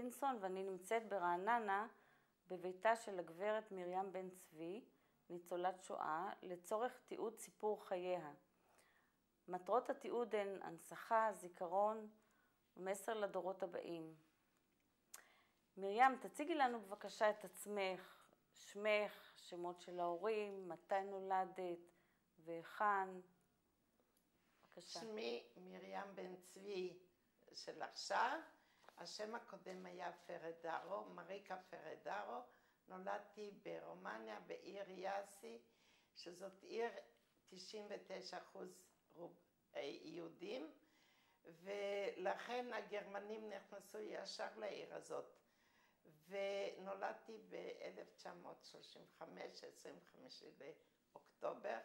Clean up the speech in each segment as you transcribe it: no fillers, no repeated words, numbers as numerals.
לוינסון ואני נמצאת ברעננה בביתה של הגברת מרים בן צבי, ניצולת שואה, לצורך תיעוד סיפור חייה. מטרות התיעוד הן הנצחה, זיכרון ומסר לדורות הבאים. מרים, תציגי לנו בבקשה את עצמך, שמך, שמות של ההורים, מתי נולדת והיכן. בבקשה. שמי מרים בן צבי של עכשיו, השם הקודם היה פרדרו, מריקה פרדרו, נולדתי ברומניה, בעיר יאסי, שזאת עיר 99% יהודים, ולכן הגרמנים נכנסו ישר לעיר הזאת. ונולדתי ב-1935, 25 לאוקטובר,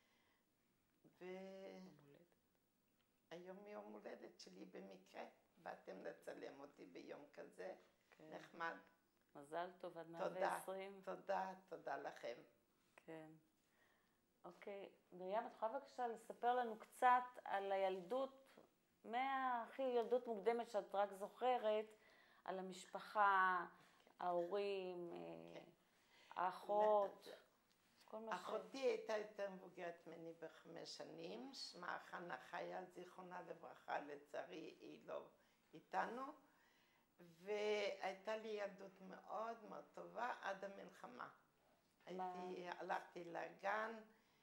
והיום יום הולדת שלי במקרה, באתם לצלם אותי ביום כזה, כן. נחמד. מזל טוב עד 120. תודה לכם. כן. אוקיי, מרים, את יכולה בבקשה לספר לנו קצת על הילדות, הכי ילדות מוקדמת שאת רק זוכרת, על המשפחה, ההורים, האחות, כל מה ש... אחותי הייתה יותר מבוגרת ממני ב5 שנים, שמה חנה חיה, זיכרונה לברכה, לצערי היא לא איתנו, והייתה לי ילדות מאוד מאוד טובה עד המלחמה. הלכתי לגן,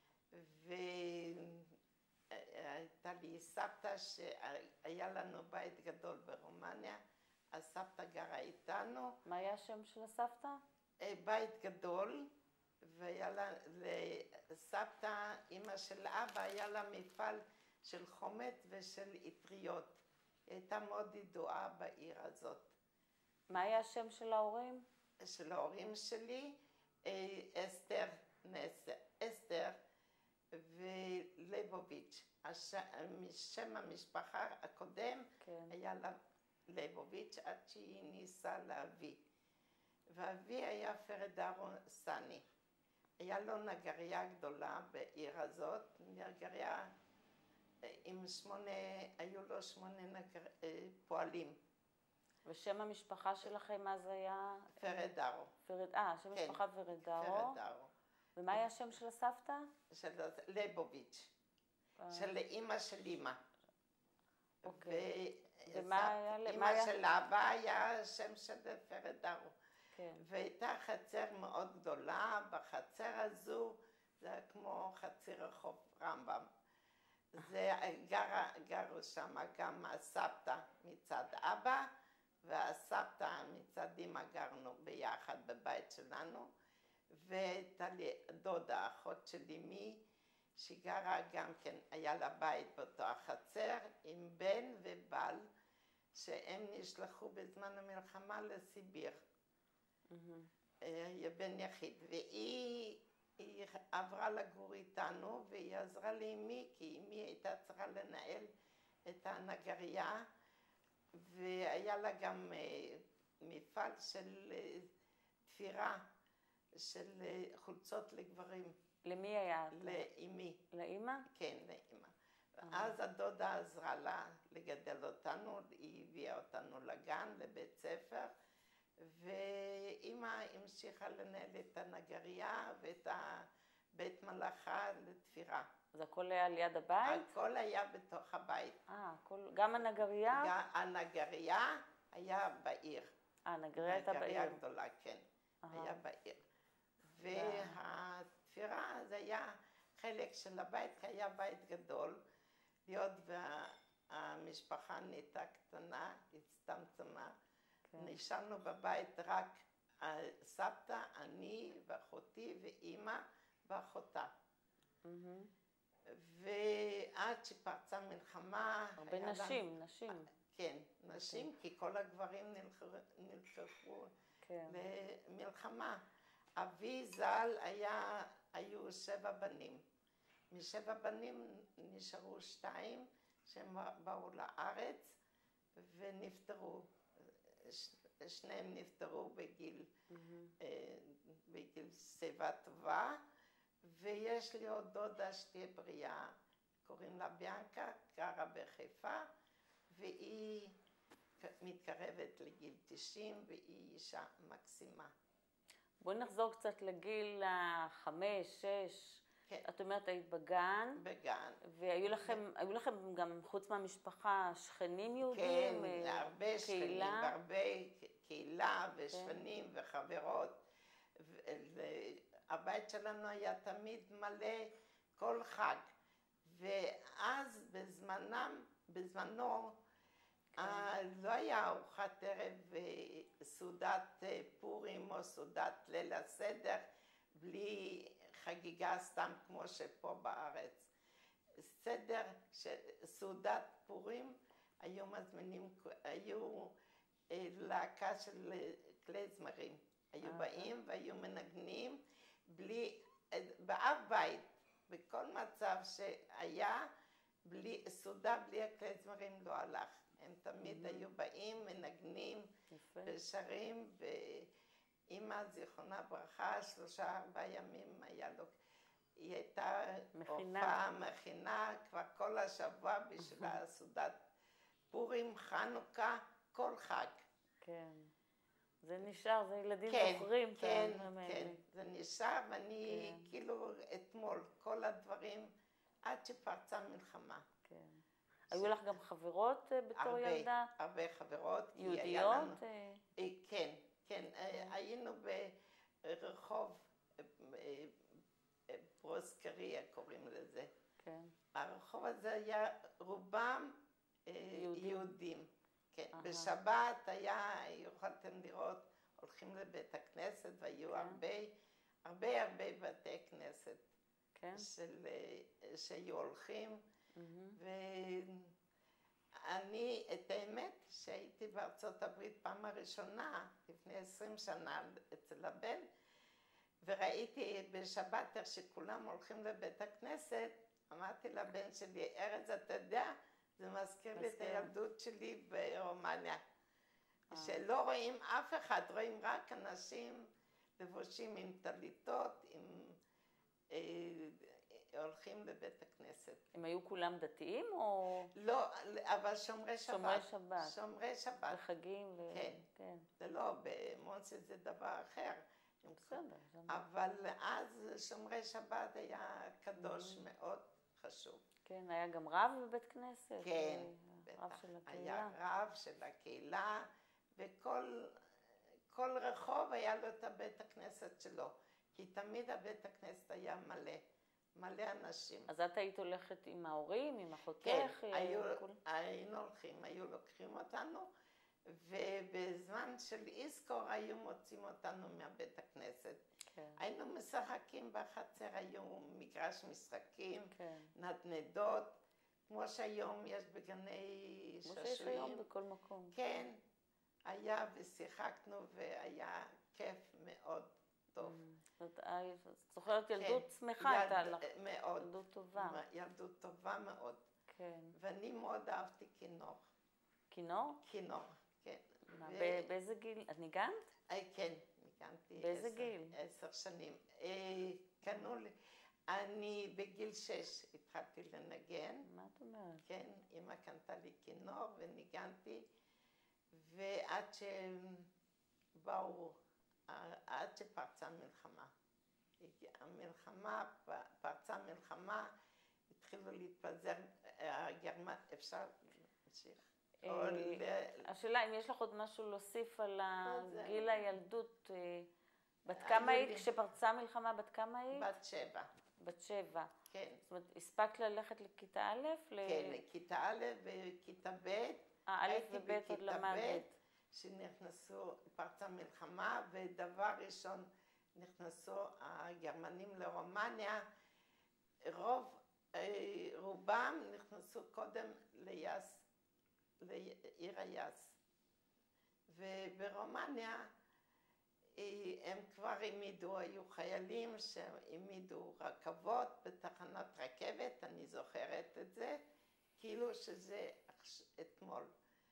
והייתה לי סבתא שהיה לנו בית גדול ברומניה, הסבתא גרה איתנו. מה היה השם של הסבתא? בית גדול, והיה לה, לסבתא, אמא של אבא, היה לה מפעל של חומץ ושל אטריות. היא הייתה מאוד ידועה בעיר הזאת. מה היה השם של ההורים? של ההורים שלי, אסתר ולייבוביץ'. שם המשפחה הקודם כן. היה לה לייבוביץ' עד שהיא ניסה להביא. ואבי היה פרדרו סני. היה לו נגריה גדולה בעיר הזאת, נגריה עם היו לו 8 פועלים. ושם המשפחה שלכם אז היה? פרדרו. שם משפחה פרדרו. ומה היה השם של הסבתא? של לייבוביץ', של אמא של אמא. אוקיי. אמא של אבא היה השם של פרדרו. והייתה חצר מאוד גדולה, בחצר הזו, זה היה כמו חצר רחוב רמב"ם. גרו שם גם הסבתא מצד אבא, והסבתא מצד אמא גרנו ביחד בבית שלנו, והייתה לי דודה, אחות של אמי, שגרה גם כן, היה לה בית באותו החצר, עם בן ובעל, שהם נשלחו בזמן המלחמה לסיביר. בן יחיד, והיא עברה לגור איתנו, והיא עזרה לאמי, כי אמי הייתה צריכה לנהל את הנגריה, והיה לה גם מפעל של תפירה, של חולצות לגברים. למי היה? לאמי. לאמא? כן, לאמא. ואז הדודה עזרה לה לגדל אותנו, היא הביאה אותנו לגן, לבית ספר, ואמא המשיכה לנהל את הנגריה ואת הבית מלאכה לתפירה. אז הכל היה על יד הבית? הכל היה בתוך הבית. גם הנגריה? הנגריה היה בעיר. הנגריה הייתה בעיר. נגריה גדולה, כן. היה בעיר. והתפירה זה היה חלק של הבית, כי היה בית גדול, להיות והמשפחה נהייתה קטנה, הצטמצמה. נשארנו בבית רק סבתא, אני ואחותי ואימא ואחותה. ועד שפרצה מלחמה... הרבה נשים. כן, נשים, כי כל הגברים נלקחו למלחמה. אבי ז"ל היו 7 בנים. מ7 בנים נשארו 2 שהם באו לארץ ונפטרו. שניהם נפטרו בגיל שיבה טובה, ויש לי עוד דודה שתהיה בריאה, קוראים לה ביאנקה, גרה בחיפה, והיא מתקרבת לגיל 90 והיא אישה מקסימה. בואי נחזור קצת לגיל 5, 6. כן. את אומרת, היית בגן. בגן. והיו לכם גם חוץ מהמשפחה שכנים יהודים? כן, הרבה שכנים, הרבה קהילה ושכנים וחברות. הבית שלנו היה תמיד מלא כל חג. ואז בזמנו, לא היה ארוחת ערב סעודת פורים או סעודת ליל הסדר בלי חגיגה סתם כמו שפה בארץ. סעודת פורים היו להקה של קלזמרים, היו באים והיו מנגנים באף בית, בכל מצב שהיה, סעודה בלי הקלזמרים לא הלך. הם תמיד היו באים, מנגנים ושרים, ואמא זיכרונה ברכה, 3-4 ימים היה לו, היא הייתה הופעה מכינה כבר כל השבוע בשביל הסעודת פורים, חנוכה, כל חג. כן. זה נשאר, זה ילדים זוכרים. כן, זה נשאר, ואני כאילו אתמול, כל הדברים, עד שפרצה מלחמה. כן. היו לך גם חברות בתור ילדה? הרבה חברות. יהודיות? כן, כן. היינו ברחוב פרוסקריה, קוראים לזה. כן. הרחוב הזה היה רובם יהודים. כן, בשבת יכולתם לראות, הולכים לבית הכנסת, והיו הרבה בתי כנסת שהיו הולכים. ואני, את האמת, שהייתי בארצות הברית פעם הראשונה, לפני 20 שנה אצל הבן, וראיתי בשבת איך שכולם הולכים לבית הכנסת, אמרתי לבן שלי, ארז, אתה יודע, זה מזכיר לי את הילדות שלי ברומניה. שלא רואים אף אחד, רואים רק אנשים לבושים עם טליתות, הולכים לבית הכנסת. הם היו כולם דתיים או? לא, אבל שומרי שבת. שומרי שבת. שומרי שבת. וחגים. כן. זה לא, במונסי זה דבר אחר. בסדר. אבל אז שומרי שבת היה קדוש מאוד חשוב. כן, היה גם רב בבית כנסת? כן, רב של הקהילה. היה רב של הקהילה, וכל רחוב היה לו את הבית הכנסת שלו, כי תמיד הבית הכנסת היה מלא אנשים. אז את היית הולכת עם ההורים, עם אחותך? כן, היינו הולכים, היו לוקחים אותנו, ובזמן של איסקור היו מוצאים אותנו מהבית הכנסת. היינו משחקים בחצר, היו מגרש משחקים, נדנדות, כמו שהיום יש בגני שעשועים. כמו שיש היום בכל מקום. כן, היה ושיחקנו והיה כיף מאוד טוב. את זוכרת ילדות שמחה הייתה לך. מאוד. ילדות טובה. ילדות טובה מאוד. כן. ואני מאוד אהבתי כינור. כינור? כינור, כן. באיזה גיל? את ניגנת? כן. ניגנתי. באיזה גיל? 10 שנים. קנו לי, אני בגיל 6 התחלתי לנגן. מה את אומרת? כן, אמא קנתה לי כינור וניגנתי, ועד שפרצה מלחמה. פרצה מלחמה, התחילו להתפזר, אפשר להמשיך? השאלה אם יש לך עוד משהו להוסיף על גיל הילדות, בת כמה היית כשפרצה מלחמה? בת כמה היית? בת 7. בת 7. כן. זאת אומרת, הספקת ללכת לכיתה א'? כן, לכיתה א' וכיתה ב'. א' וב' עוד למדת. שנכנסו, פרצה מלחמה, ודבר ראשון נכנסו הגרמנים לרומניה, רובם נכנסו קודם לעיר היאס. וברומניה הם כבר העמידו, היו חיילים שהעמידו רכבות בתחנת רכבת, אני זוכרת את זה, כאילו שזה אתמול.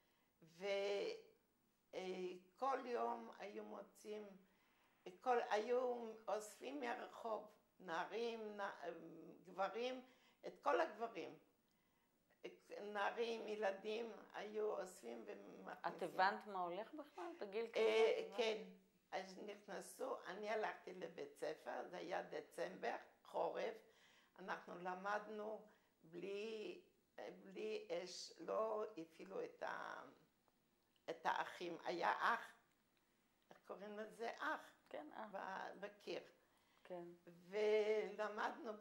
וכל יום היו מוצאים, היו אוספים מהרחוב, נערים, גברים, את כל הגברים. נערים, ילדים, היו אוספים ומכניסים. את הבנת מה הולך בכלל בגיל כזה? כן, אז נכנסו, אני הלכתי לבית ספר, זה היה דצמבר, חורף, אנחנו למדנו בלי אש, לא הפעילו את האחים, היה אח, איך קוראים לזה? אח. כן, בקיר. כן. ולמדנו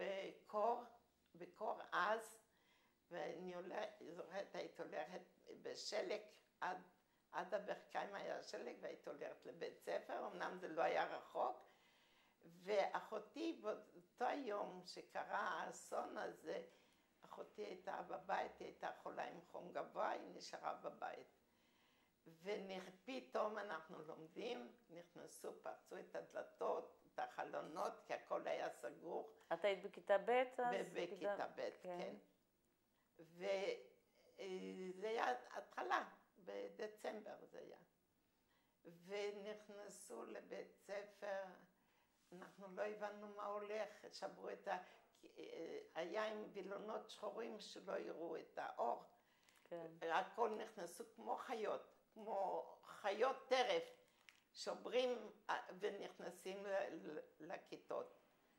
בקור עז, ואני זוכרת, הייתי הולכת בשלג, עד הברכיים היה שלג, והייתי הולכת לבית ספר, אמנם זה לא היה רחוק, ואחותי באותו היום שקרה האסון הזה, אחותי הייתה בבית, היא הייתה חולה עם חום גבוה, היא נשארה בבית. ופתאום אנחנו לומדים, נכנסו, פרצו את הדלתות, את החלונות, כי הכל היה סגור. את היית בכיתה ב' אז? בכיתה ב', כן. וזה היה התחלה, בדצמבר זה היה. ונכנסו לבית ספר, אנחנו לא הבנו מה הולך, שברו היה עם וילונות שחורים שלא יראו את האור. כן. הכל נכנסו כמו חיות טרף, שוברים ונכנסים לכיתות.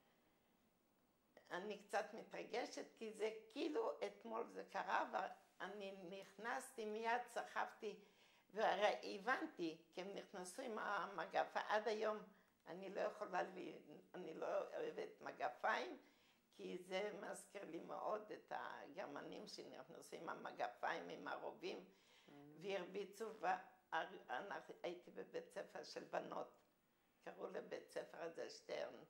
אני קצת מתרגשת כי זה כאילו אתמול זה קרה, ואני נכנסתי מיד, סחבתי והבנתי כי הם נכנסו עם המגפה. עד היום אני לא אוהבת מגפיים, כי זה מזכיר לי מאוד את הגרמנים שנכנסו עם המגפיים, עם הרובים, והרביצו, הייתי בבית ספר של בנות, קראו לבית ספר הזה שטרן,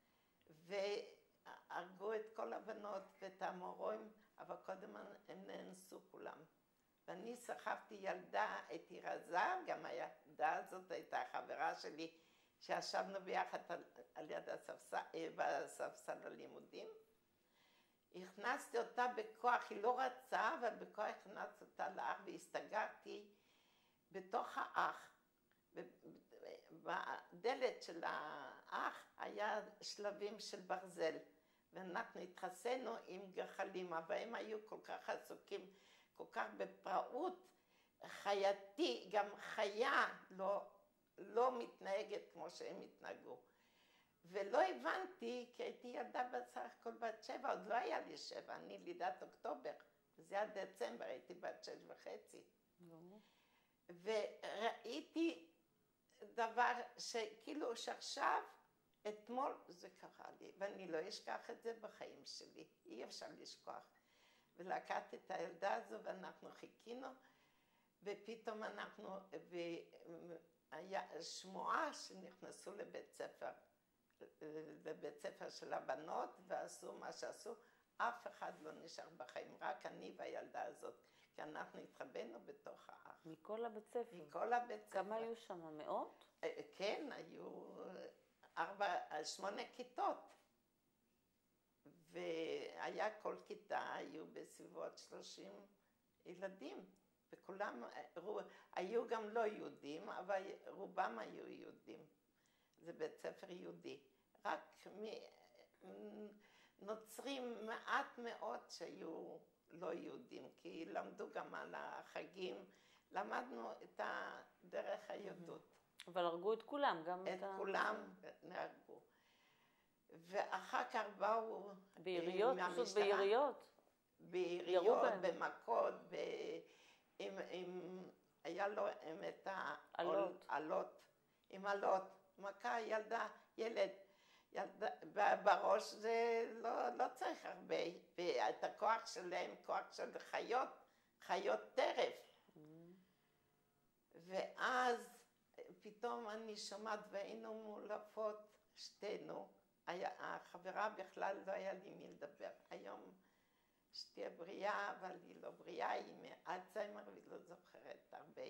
והרגו את כל הבנות ואת המורים, אבל קודם הם נאנסו כולם. ואני סחבתי ילדה, הייתי רזה, גם הילדה הזאת הייתה חברה שלי, שישבנו ביחד על יד בספסל הלימודים. הכנסתי אותה בכוח, היא לא רצה, אבל בכוח הכנסתי אותה לאח והסתגרתי בתוך האח. בדלת של האח היה שלבים של ברזל, ואנחנו התחסנו עם גחלים, אבל הם היו כל כך עסוקים, כל כך בפראות חייתי, גם חיה לא מתנהגת כמו שהם התנהגו. ולא הבנתי, כי הייתי ילדה בסך הכל בת 7, עוד לא היה לי 7, אני לידת אוקטובר, זה היה דצמבר, הייתי בת 6.5. וראיתי דבר שכאילו שעכשיו, אתמול זה קרה לי, ואני לא אשכח את זה בחיים שלי, אי אפשר לשכוח. ולקחתי את הילדה הזו ואנחנו חיכינו, ופתאום היה שמועה שנכנסו לבית ספר של הבנות, ועשו מה שעשו, אף אחד לא נשאר בחיים, רק אני והילדה הזאת, כי אנחנו התחבאנו בתוך האח. מכל הבית ספר? מכל הבית ספר. כמה היו שם? מאות? כן, היו 8 כיתות. והיה כל כיתה, היו בסביבות 30 ילדים, וכולם, היו גם לא יהודים, אבל רובם היו יהודים. זה בית ספר יהודי. רק נוצרים מעט מאוד שהיו לא יהודים, כי למדו גם על החגים, למדנו את דרך היהדות. אבל הרגו את כולם, גם את כולם נהרגו. ואחר כך באו ביריות, פשוט ביריות. ביריות, במכות, היה לו את העלות, עם עלות, מכה ילד, בראש זה לא צריך הרבה, ואת הכוח שלהם, כוח של חיות טרף. ואז פתאום אני שומעת והיינו מולפות שתינו, החברה בכלל לא היה לי מי לדבר. היום אשתי בריאה, אבל היא לא בריאה, היא מאלצהיימר והיא לא זוכרת הרבה.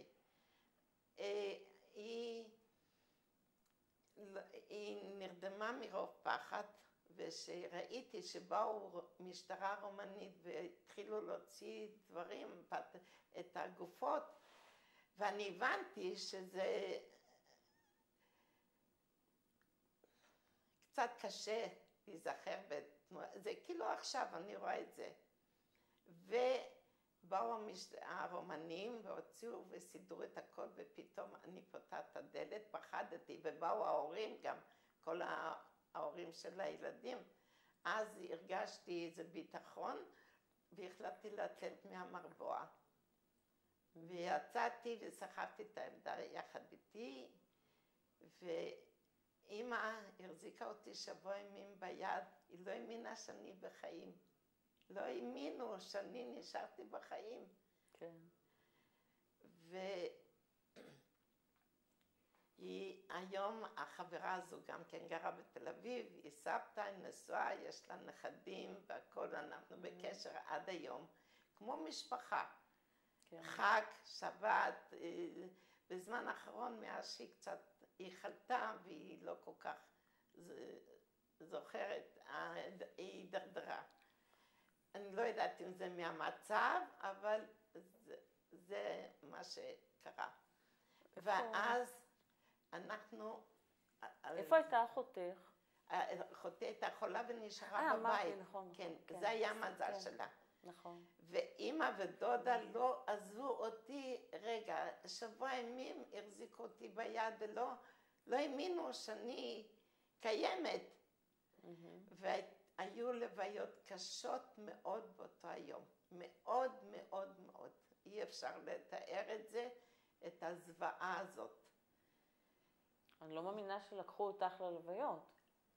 היא נרדמה מרוב פחד, ושראיתי שבאו משטרה רומנית והתחילו להוציא דברים, את הגופות, ואני הבנתי שזה קצת קשה להיזכר, זה כאילו עכשיו אני רואה את זה. ובאו הרומנים והוציאו וסידרו את הכל, ופתאום אני פותחת את הדלת, פחדתי, ובאו ההורים גם, כל ההורים של הילדים. אז הרגשתי איזה ביטחון, והחלטתי לצאת מהמרבוע. ויצאתי וסחבתי את העמדה יחד איתי, ואמא החזיקה אותי שבוע ימים ביד, היא לא האמינה שאני בחיים. לא האמינו שאני נשארתי בחיים. כן. היום החברה הזו גם כן גרה בתל אביב, היא סבתא, היא נשואה, יש לה נכדים והכל, אנחנו בקשר עד היום, כמו משפחה. כן. חג, שבת, בזמן האחרון מאז היא חלתה והיא לא כל כך זוכרת, היא הידרדרה. אני לא יודעת אם זה מהמצב, אבל זה מה שקרה. ואז אנחנו... איפה הייתה אחותך? אחותי הייתה חולה ונשארה בבית. אמרתי, נכון. כן, זה היה המזל שלה. נכון. ואמא ודודה לא עזבו אותי, רגע, שבוע ימים החזיקו אותי ביד ולא האמינו שאני קיימת. והיו לוויות קשות מאוד באותו היום. מאוד מאוד מאוד. אי אפשר לתאר את זה, את הזוועה הזאת. אני לא מאמינה שלקחו אותך ללוויות.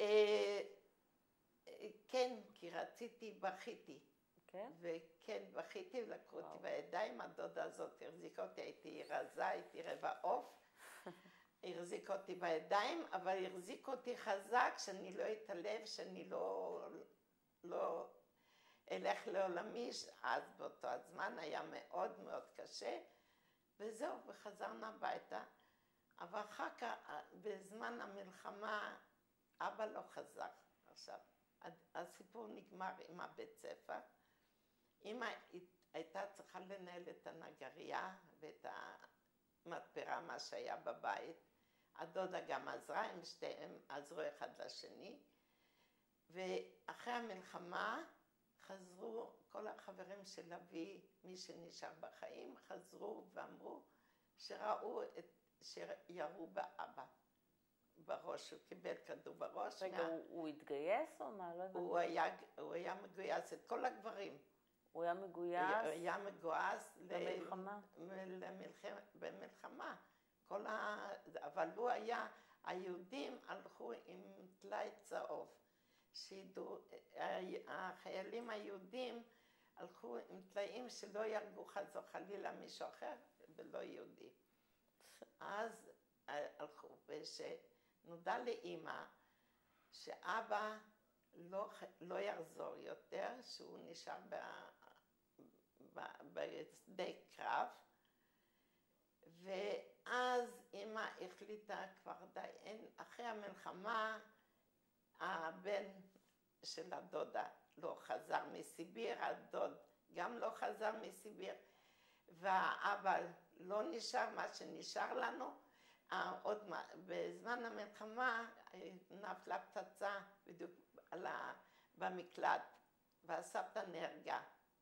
כן, כי רציתי, בכיתי. כן? וכן, בכיתי ולקחו אותי בידיים, הדודה הזאת החזיקה אותי, הייתי רזה, הייתי רבע עוף. החזיקה אותי בידיים, אבל החזיקה אותי חזק, שאני לא אתעלב, שאני לא אלך לעולמי, אז באותו הזמן היה מאוד מאוד קשה, וזהו, וחזרנו הביתה. אבל אחר כך, בזמן המלחמה, אבא לא חזר. עכשיו, הסיפור נגמר עם הבית ספר. אמא הייתה צריכה לנהל את הנגרייה ואת המתפרה, מה שהיה בבית. הדודה גם עזרה, הם שתיהם עזרו אחד לשני. ואחרי המלחמה חזרו, כל החברים של אבי, מי שנשאר בחיים, חזרו ואמרו שראו שירו באבא בראש, הוא קיבל כדור בראש. רגע, הוא התגייס או מה? לא הבנתי. הוא היה מגויס, את כל הגברים. הוא היה מגויס? הוא היה מגויס במלחמה. במלחמה. אבל הוא היה, היהודים הלכו עם טלאי צהוב. החיילים היהודים הלכו עם טלאים שלא ירגו חס וחלילה מישהו אחר ולא יהודי. אז הלכו, ושנודע לאמא שאבא לא יחזור יותר, שהוא נשאר בשדה קרב, ואז אמא החליטה כבר די, אחרי המלחמה, הבן של הדודה לא חזר מסיביר, הדוד גם לא חזר מסיביר, והאבא לא נשאר, מה שנשאר לנו. בזמן המלחמה נפלה פצצה בדיוק במקלט, והסבתא נהרגה.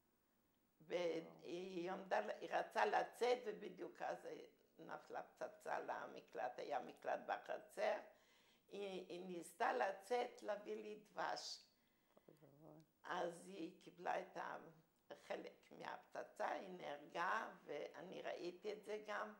היא רצה לצאת, ובדיוק אז נפלה פצצה למקלט, היה מקלט בחצר. היא ניסתה לצאת, להביא לי דבש. אז היא קיבלה את חלק מהפצצה, היא נהרגה, ואני ראיתי את זה גם.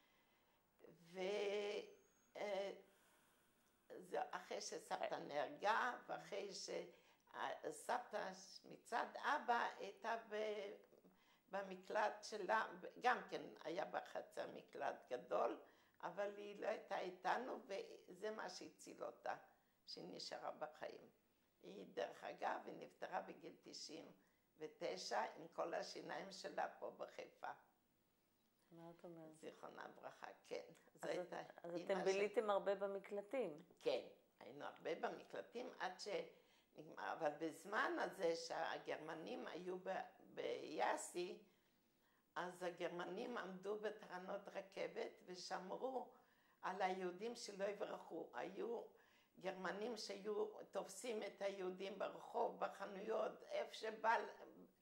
אחרי שסבתא נהרגה, ואחרי שסבתא מצד אבא הייתה במקלט שלה, גם כן היה בחצר מקלט גדול, אבל היא לא הייתה איתנו, וזה מה שהציל אותה, שהיא נשארה בחיים. היא דרך אגב, היא נפטרה בגיל 99 עם כל השיניים שלה פה בחיפה. מה את אומרת? זיכרונה ברכה, כן. אז אתם ביליתם הרבה במקלטים. כן, היינו הרבה במקלטים עד שנגמר, אבל בזמן הזה שהגרמנים היו ביאסי, אז הגרמנים עמדו בתחנות רכבת ושמרו על היהודים שלא יברחו. היו גרמנים שהיו תופסים את היהודים ברחוב, בחנויות, איפה שבא,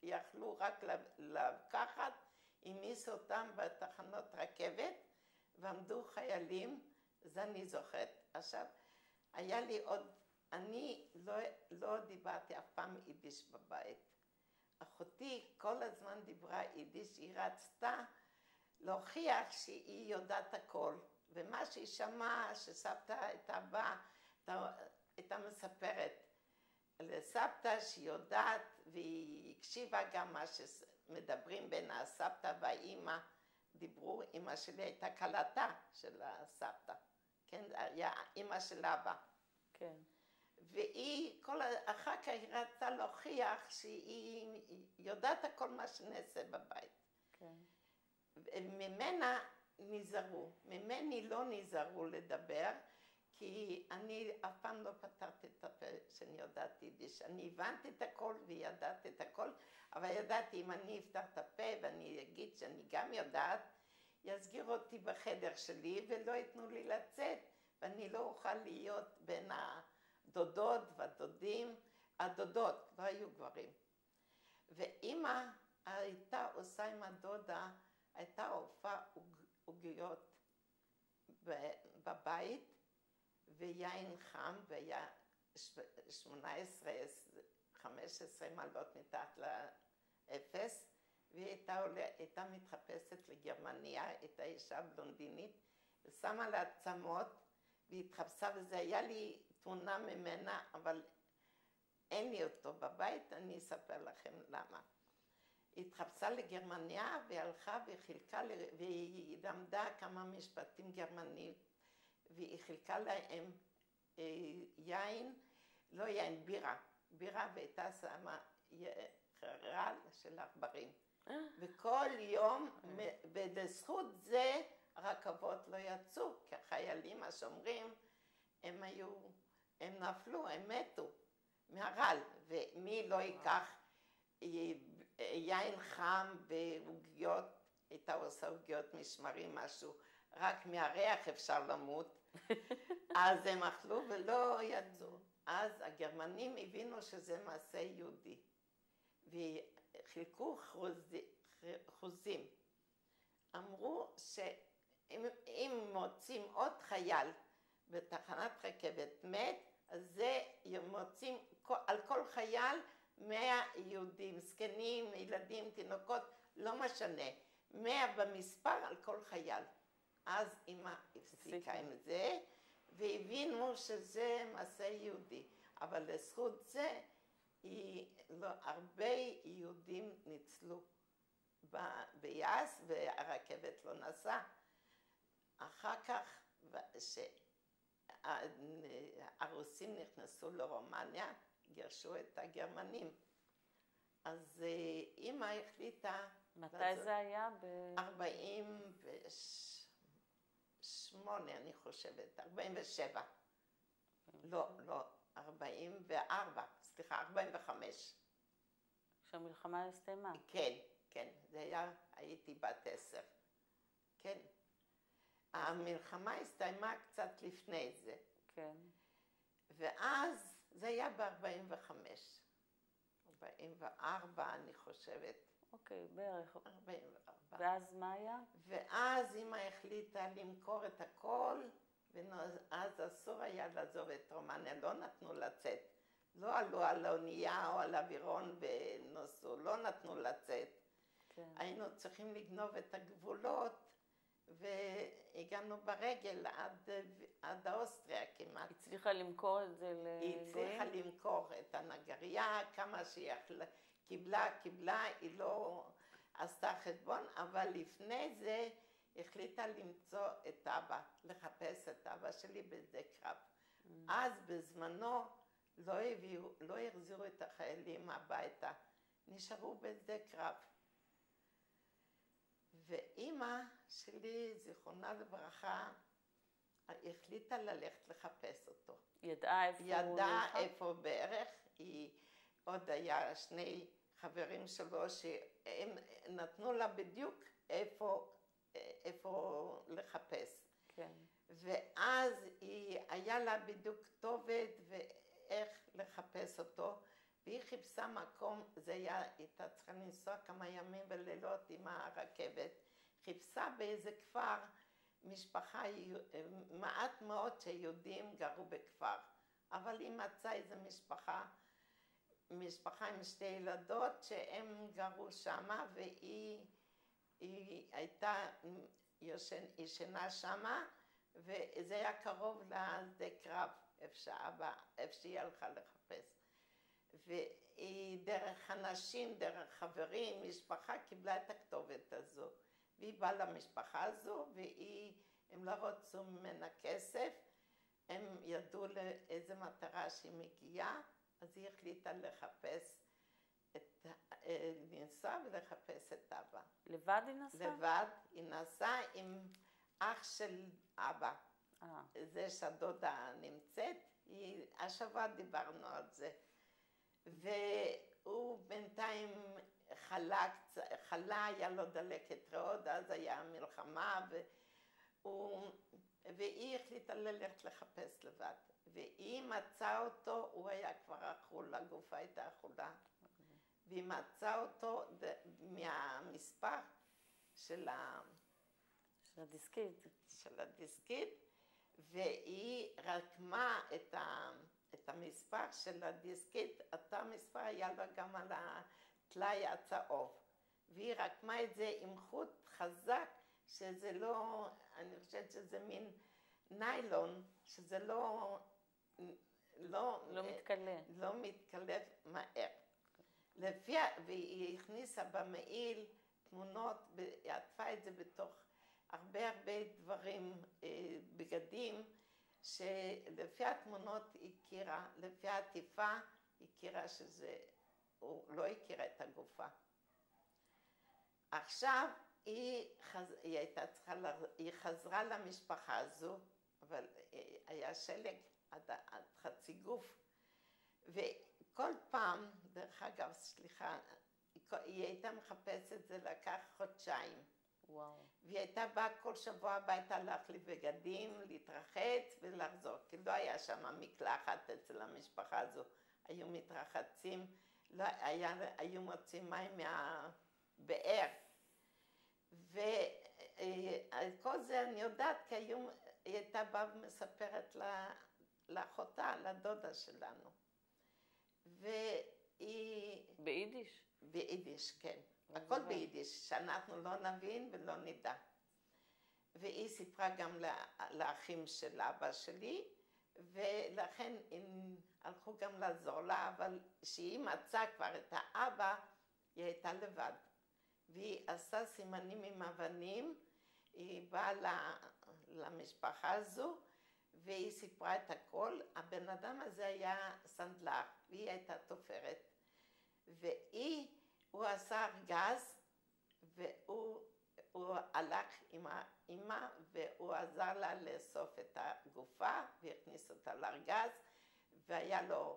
יכלו רק לקחת, העמיסו אותם בתחנות רכבת, ועמדו חיילים, זה אני זוכרת. עכשיו, היה לי עוד, אני לא דיברתי אף פעם יידיש בבית. אחותי כל הזמן דיברה יידיש, היא רצתה להוכיח שהיא יודעת הכל. ומה שהיא שמעה, שסבתא הייתה באה, הייתה מספרת לסבתא שהיא יודעת, והיא הקשיבה גם מה שמדברים בין הסבתא והאימא, דיברו, אימא שלי הייתה כלתה של הסבתא, כן, היה אימא של אבא. כן. והיא, אחר כך היא רצתה להוכיח שהיא יודעת הכל מה שנעשה בבית. כן. ממנה נזהרו, ממני לא נזהרו לדבר, כי אני אף פעם לא פתרתי את הפה שאני יודעת יידיש. אני הבנתי את הכל וידעתי את הכל, אבל ידעתי אם אני אפתח את הפה ואני אגיד שאני גם יודעת, יסגירו אותי בחדר שלי ולא ייתנו לי לצאת, ואני לא אוכל להיות בין הדודות והדודים, הדודות, לא היו גברים. ואמא הייתה עושה עם הדודה, הייתה עופה עוגיות בבית, ויין חם, והיה 15 מעלות מתחת לאפס, והיא הייתה מתחפשת לגרמניה, הייתה אישה בלונדינית, ושמה לה עצמות, והיא התחפשה, וזה היה לי תמונה ממנה, אבל אין לי אותו בבית, אני אספר לכם למה. היא התחפשה לגרמניה, והיא הלכה וחילקה, והיא למדה כמה משפטים גרמנים, והיא חילקה להם יין, לא יין, בירה, והייתה שמה רעל של עכברים. וכל יום, ולזכות זה, הרכבות לא יצאו, כי החיילים השומרים, הם נפלו, הם מתו מהרעל, ומי לא ייקח יין חם ועוגיות, הייתה עושה עוגיות משמרים, משהו, רק מהריח אפשר למות, אז הם אכלו ולא יצאו. אז הגרמנים הבינו שזה מעשה יהודי, וחילקו חוזים. אמרו שאם מוצאים עוד חייל בתחנת רכבת מת, אז זה מוצאים על כל חייל 100 יהודים, זקנים, ילדים, תינוקות, לא משנה, 100 במספר על כל חייל. אז אמא הפסיקה עם זה, והבינו שזה מעשה יהודי. אבל לזכות זה, הרבה יהודים ניצלו ביאס, והרכבת לא נסעה. אחר כך, שהרוסים נכנסו לרומניה, גירשו את הגרמנים. אז אמא החליטה... מתי זה היה? 48, אני חושבת, 47. לא, 44, סליחה, 45. כשהמלחמה הסתיימה. כן, כן, זה היה, הייתי בת 10. כן. המלחמה הסתיימה קצת לפני זה. כן. ואז זה היה ב-45. 44, אני חושבת. אוקיי, בערך. 44. ואז מה היה? ואז אמא החליטה למכור את הכל, ואז אסור היה לעזוב את רומניה, לא נתנו לצאת. לא עלו על האונייה או על אווירון ונוסעו, לא נתנו לצאת. כן. היינו צריכים לגנוב את הגבולות, והגענו ברגל עד האוסטריה כמעט. הצליחה למכור את זה לגויים? היא הצליחה למכור את הנגרייה, כמה שהיא קיבלה, היא לא עשתה חשבון, אבל לפני זה החליטה למצוא את אבא, לחפש את אבא שלי בשדה קרב. אז בזמנו לא החזירו את החיילים הביתה, נשארו בשדה קרב. ואימא שלי, זיכרונה לברכה, החליטה ללכת לחפש אותו. ידעה איפה הוא נלחם? ידעה איפה בערך, עוד היה 2 חברים שלו שהם נתנו לה בדיוק איפה לחפש. כן. ואז היה לה בדיוק כתובת ואיך לחפש אותו, והיא חיפשה מקום, הייתה צריכה לנסוע כמה ימים ולילות עם הרכבת, חיפשה באיזה כפר משפחה, מעט מאוד שיהודים גרו בכפר, אבל היא מצאה איזו משפחה עם 2 ילדות שהם גרו שמה, והיא הייתה ישנה שמה, וזה היה קרוב לשדה קרב, איפה שהיא הלכה לחפש. והיא דרך אנשים, דרך חברים, משפחה, קיבלה את הכתובת הזו. והיא באה למשפחה הזו, הם לא רצו ממנה כסף, הם ידעו לאיזה מטרה שהיא מגיעה, אז היא החליטה לנסוע ולחפש את אבא. לבד היא נסעה? לבד, היא נסעה עם אח של אבא. זה שהדודה נמצאת, השבוע דיברנו על זה. והוא בינתיים חלה, היה לו דלקת ריאות, אז היה מלחמה, והיא החליטה ללכת לחפש לבד. והיא מצאה אותו, הוא היה כבר אכול, הגופה הייתה אכולה. והיא מצאה אותו מהמספר של הדיסקית, והיא רקמה את המספר של הדיסקית, אותו מספר היה לה גם על הטלאי הצהוב. והיא רקמה את זה עם חוט חזק, שזה לא, אני חושבת שזה מין ניילון, שזה לא מתקלף מהר. והיא הכניסה במעיל תמונות, היא עטפה את זה בתוך הרבה דברים, בגדים, שלפי התמונות היא הכירה, לפי העטיפה היא הכירה הוא לא הכירה את הגופה. עכשיו היא חזרה למשפחה הזו, אבל היה שלג עד חצי גוף, וכל פעם, דרך אגב, סליחה, היא הייתה מחפשת, זה לקח חודשיים. וואו. והיא הייתה באה כל שבוע הביתה להחליף בגדים, להתרחץ ולחזור, כי לא היה שם מקלחת אצל המשפחה הזו. היו מתרחצים, היו מוצאים מים מהבאר. ועל כל זה אני יודעת, כי היום היא הייתה באה ומספרת לאחותה, לדודה שלנו. והיא... ביידיש? ביידיש, כן. הכל ביידיש, שאנחנו לא נבין ולא נדע. והיא סיפרה גם לאחים של אבא שלי, ולכן הם הלכו גם לעזור לה, אבל כשהיא מצאה כבר את האבא, היא הייתה לבד. והיא עשה סימנים עם אבנים, היא באה למשפחה הזו, והיא סיפרה את הכל. הבן אדם הזה היה סנדלר, והיא הייתה תופרת. הוא עשה ארגז, והוא הלך עם האמא, והוא עזר לה לאסוף את הגופה, והכניס אותה לארגז, והיה לו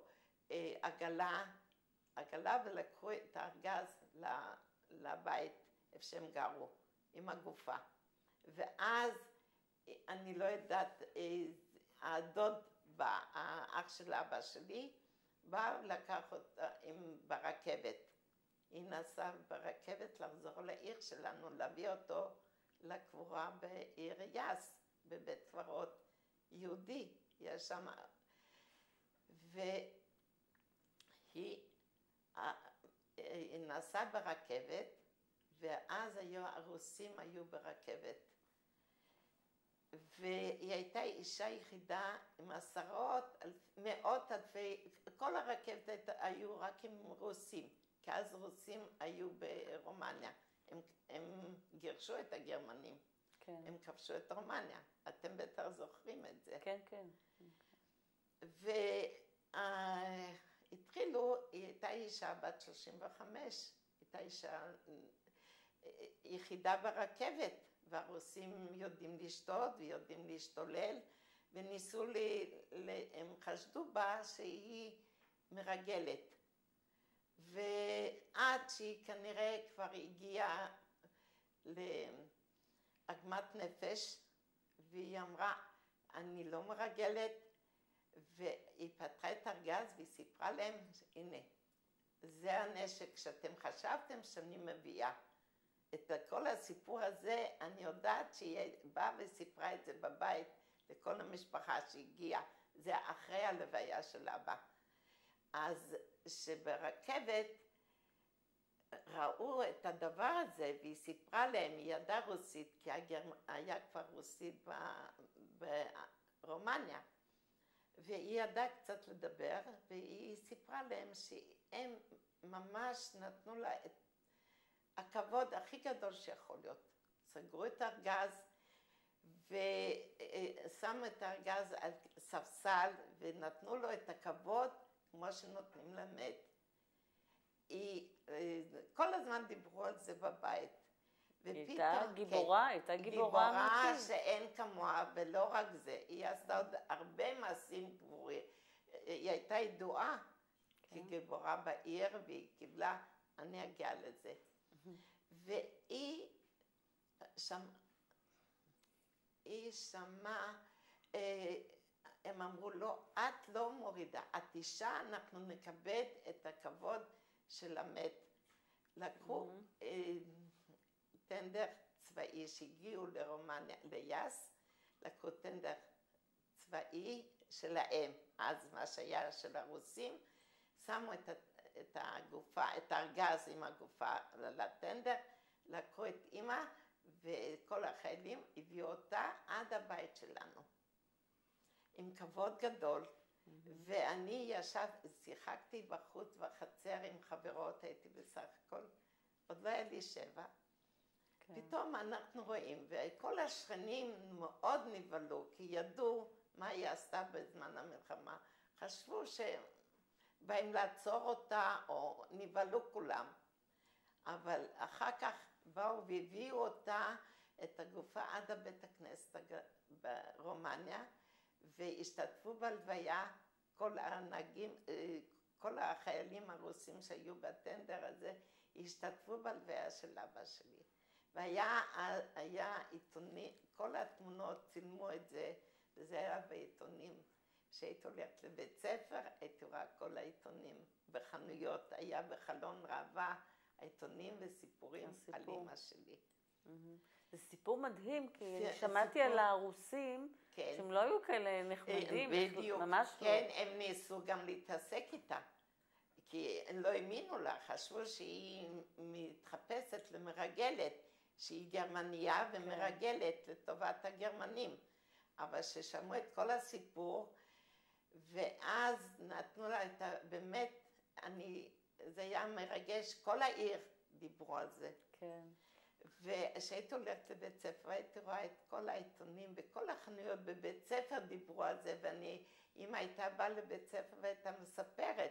עגלה, ולקחו את הארגז לבית איפה שהם גרו, עם הגופה. ואז, אני לא יודעת, הדוד בא, האח של אבא שלי, בא לקח אותה ברכבת. היא נסעה ברכבת לחזור לעיר שלנו, להביא אותו לקבורה בעיר יאס, בבית קברות יהודי. יש שם... והיא נסעה ברכבת, ואז הרוסים היו ברכבת. והיא הייתה אישה יחידה עם מאות אלפי, כל הרכבת היו רק עם רוסים, כי אז רוסים היו ברומניה. הם גירשו את הגרמנים, כן. הם כבשו את רומניה. אתם בטח זוכרים את זה. כן, כן. והתחילו, היא הייתה אישה בת 35, הייתה אישה יחידה ברכבת, והרוסים יודעים לשתות ויודעים להשתולל, וניסו, הם חשדו בה שהיא מרגלת. ועד שהיא כנראה כבר הגיעה לעגמת נפש, והיא אמרה, אני לא מרגלת, והיא פתחה את הארגז והיא סיפרה להם, הנה, זה הנשק שאתם חשבתם שאני מביאה. את כל הסיפור הזה, אני יודעת שהיא באה וסיפרה את זה בבית לכל המשפחה שהגיעה. זה אחרי הלוויה של אבא. אז שברכבת ראו את הדבר הזה, והיא סיפרה להם, היא ידעה רוסית, כי היה כבר רוסית ברומניה. והיא ידעה קצת לדבר, והיא סיפרה להם שהם ממש נתנו לה את הכבוד הכי גדול שיכול להיות. סגרו את הארגז ושמו את הארגז על ספסל ונתנו לו את הכבוד כמו שנותנים למת. כל הזמן דיברו על זה בבית. היא הייתה גיבורה, הייתה גיבורה גיבורה שאין כמוה, ולא רק זה, היא עשתה עוד הרבה מעשים גבורים. היא הייתה ידועה כגיבורה בעיר, והיא קיבלה, אני אגיע לזה. והיא שמעה, הם אמרו לו, את לא מורידה, את אישה, אנחנו נכבד את הכבוד של המת. לקחו טנדר צבאי שהגיעו לרומניה, ליאס, לקחו טנדר צבאי שלהם, אז מה שהיה של הרוסים, שמו את הגופה, את הארגז עם הגופה לטנדר, לקחו את אמא וכל החיילים הביאו אותה עד הבית שלנו. עם כבוד גדול, ואני שיחקתי בחוץ בחצר עם חברות, הייתי בסך הכל, עוד לא היה לי 7. פתאום אנחנו רואים, וכל השכנים מאוד נבהלו, כי ידעו מה היא עשתה בזמן המלחמה. חשבו שבאים לעצור אותה, או נבהלו כולם. אבל אחר כך באו והביאו אותה, את הגופה עד הבית הכנסת ברומניה, והשתתפו בלוויה כל הנהגים, כל החיילים הרוסים שהיו בטנדר הזה, השתתפו בלוויה של אבא שלי. והיה עיתונים, כל התמונות צילמו את זה, וזה היה בעיתונים. כשהייתי הולכת לבית ספר, הייתי רואה כל העיתונים. בחנויות היה בחלון ראווה, העיתונים וסיפורים על אמא שלי. זה סיפור מדהים, כי שמעתי על הרוסים, שהם לא היו כאלה נחמדים, ממש לא. כן, הם ניסו גם להתעסק איתה, כי הם לא האמינו לה, חשבו שהיא מתחפשת למרגלת, שהיא גרמניה ומרגלת לטובת הגרמנים. אבל ששמעו את כל הסיפור, ואז נתנו לה את באמת, זה היה מרגש, כל העיר דיברו על זה. כן. וכשהייתי הולכת לבית ספר, הייתי רואה את כל העיתונים, וכל החנויות בבית ספר דיברו על זה, אמא הייתה באה לבית ספר והייתה מספרת.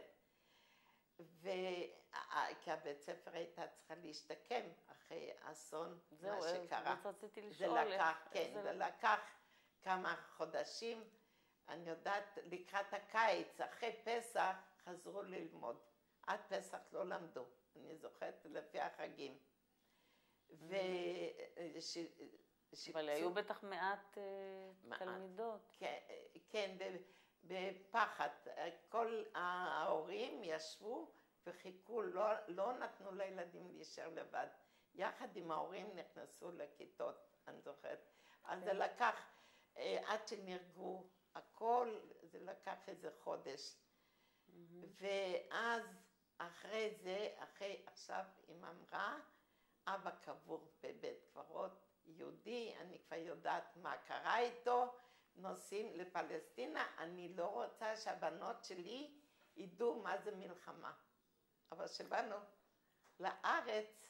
כי הבית ספר הייתה צריכה להשתקם אחרי אסון, מה שקרה. רציתי לשאול. זה לקח כמה חודשים. אני יודעת, לקראת הקיץ, אחרי פסח, חזרו ללמוד. עד פסח לא למדו, אני זוכרת לפי החגים. אבל היו בטח מעט תלמידות. כן, בפחד. כל ההורים ישבו וחיכו, לא נתנו לילדים להישאר לבד. יחד עם ההורים נכנסו לכיתות, אני זוכרת. אז זה לקח, עד שנרגעו הכל, זה לקח איזה חודש. ואז אחרי זה, עכשיו אמא אמרה, אבא קבור בבית קברות יהודי, אני כבר יודעת מה קרה איתו, נוסעים לפלסטינה, אני לא רוצה שהבנות שלי ידעו מה זה מלחמה. אבל כשבאנו לארץ,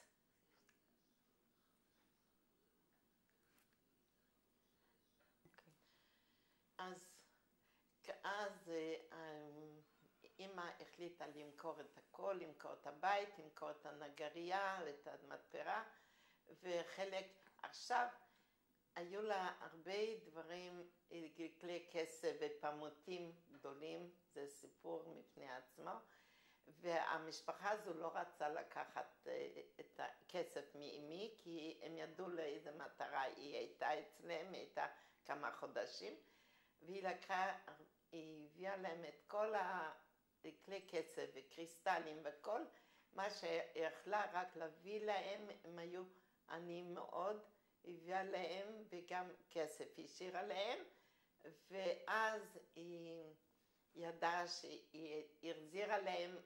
אז אמא החליטה למכור את הכל, למכור את הבית, למכור את הנגרייה ואת המתפרה, וחלק, עכשיו היו לה הרבה דברים, כלי כסף ופמוטים גדולים, זה סיפור מפני עצמו, והמשפחה הזו לא רצה לקחת את הכסף מאמי, כי הם ידעו לאיזה מטרה היא הייתה אצלם, היא הייתה כמה חודשים, והיא הביאה להם את כל כלי כסף וקריסטלים וכל, מה שיכלה רק להביא להם, הם היו עניים מאוד, הביאה להם וגם כסף השאירה להם, ואז היא ידעה שהיא החזירה להם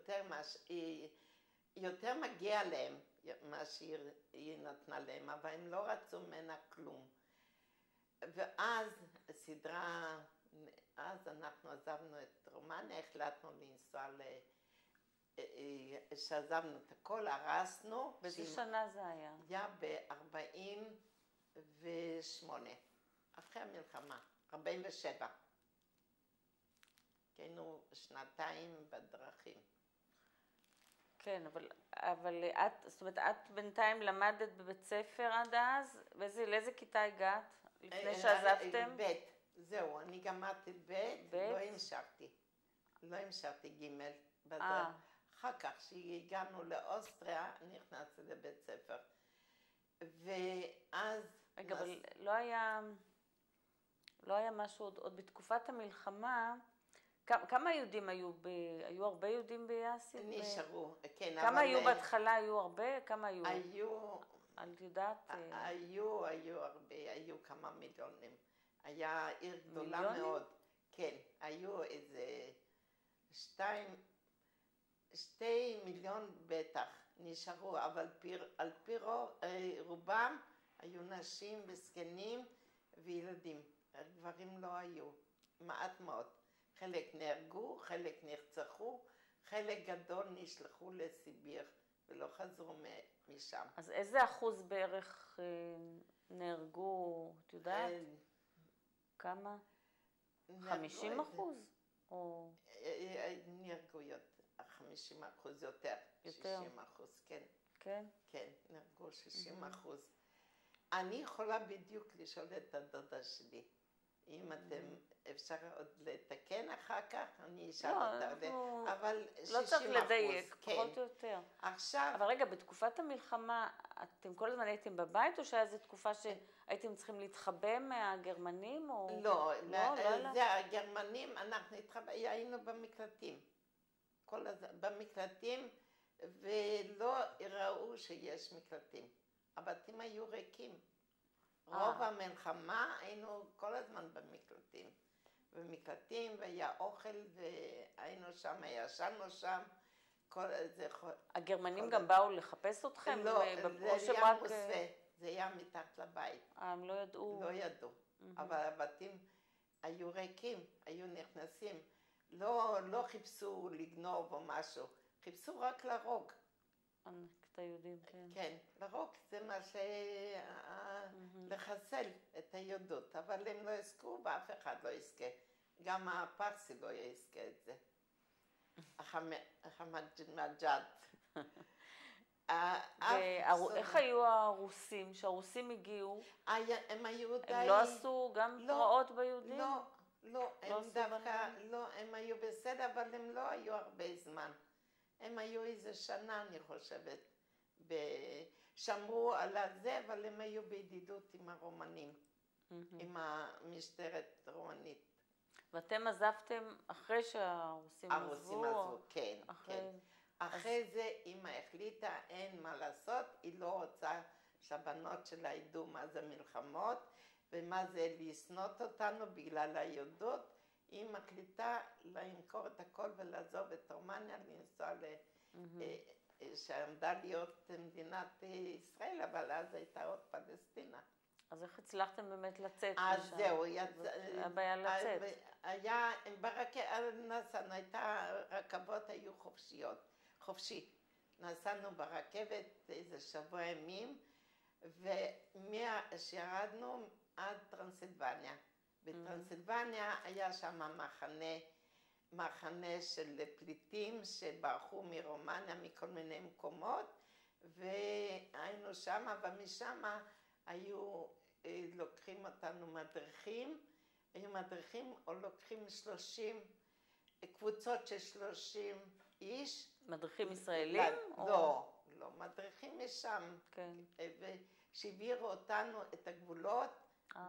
יותר מגיע להם מה שהיא נתנה להם, אבל הם לא רצו ממנה כלום. ואז הסדרה, אז אנחנו עזבנו את רומניה, החלטנו לנסוע שעזבנו את הכל, הרסנו. באיזה שנה זה היה? היה ב-48, אחרי המלחמה, 47. היינו שנתיים בדרכים. כן, אבל את, זאת אומרת, את בינתיים למדת בבית ספר עד אז? לאיזה כיתה הגעת לפני שעזבתם? ב', זהו, אני גמרתי ב', לא המשכתי. לא המשכתי ג' בדרך. אחר כך, כשהגענו לאוסטריה, נכנסתי לבית ספר. ואז... רגע, אבל לא היה משהו עוד בתקופת המלחמה, כמה יהודים היו? היו הרבה יהודים ביאסי? נשארו, כן. כמה היו בהתחלה? היו הרבה? כמה היו? היו... את יודעת? היו הרבה, היו כמה מיליונים. היה עיר גדולה מאוד. כן, היו איזה 2 מיליון בטח נשארו, אבל על פי רובם היו נשים וזקנים וילדים. גברים לא היו, מעט מאוד. חלק נהרגו, חלק נרצחו, חלק גדול נשלחו לסיביר ולא חזרו משם. אז איזה אחוז בערך נהרגו, את יודעת? כמה? 50%? נהרגו 50% יותר, 60%, כן. כן? כן, נהרגו 60%. אני יכולה בדיוק לשאול את הדודה שלי. אם אתם, אפשר עוד לתקן אחר כך, אני אשאל אותה, אבל 60%. לא צריך לדייק, פחות או יותר. עכשיו... אבל רגע, בתקופת המלחמה, אתם כל הזמן הייתם בבית, או שהיה זו תקופה שהייתם צריכים להתחבא מהגרמנים? לא, זה הגרמנים, אנחנו היינו במקלטים. במקלטים, ולא ראו שיש מקלטים. הבתים היו ריקים. רוב המלחמה היינו כל הזמן במקלטים, והיה אוכל, והיינו שם, ישנו שם. הגרמנים גם באו לחפש אתכם? לא, זה היה מוסווה, זה היה מתחת לבית. הם לא ידעו? לא ידעו, אבל הבתים היו ריקים, היו נכנסים. לא חיפשו לגנוב או משהו, חיפשו רק להרוג. את היהודים, כן. כן, להרוג זה מה לחסל את היהדות, אבל הם לא יזכו ואף אחד לא יזכה. גם הפרסי לא יזכה את זה. אחמדינג'אד. איך היו הרוסים? שהרוסים הגיעו? הם היו די... הם לא עשו גם פרעות ביהודים? לא, הם דווקא, לא, הם היו בסדר, אבל הם לא היו הרבה זמן. הם היו איזה שנה, אני חושבת, שמרו על זה, אבל הם היו בידידות עם הרומנים, עם המשטרת הרומנית. ואתם עזבתם אחרי שהרוסים עזבו? הרוסים עזבו, כן, כן. אחרי זה אמא החליטה, אין מה לעשות, היא לא רוצה שהבנות שלה ידעו מה זה מלחמות, ומה זה לסנות אותנו בגלל היהדות. היא מחליטה למכור את הכל ולעזוב את רומניה, לנסוע שעמדה להיות מדינת ישראל, אבל אז הייתה עוד פלסטינה. אז איך הצלחתם באמת לצאת? אז זהו, הבעיה לצאת. היה, נסענו, הרכבות היו חופשי. נסענו ברכבת איזה שבוע ימים, ושירדנו עד טרנסילבניה. בטרנסילבניה היה שם מחנה של פליטים שברחו מרומניה מכל מיני מקומות, והיינו שם, ומשם היו לוקחים אותנו מדריכים, היו מדריכים או לוקחים 30, קבוצות של 30 איש. מדריכים ישראלים? לא, מדריכים משם. כן. שהעבירו אותנו את הגבולות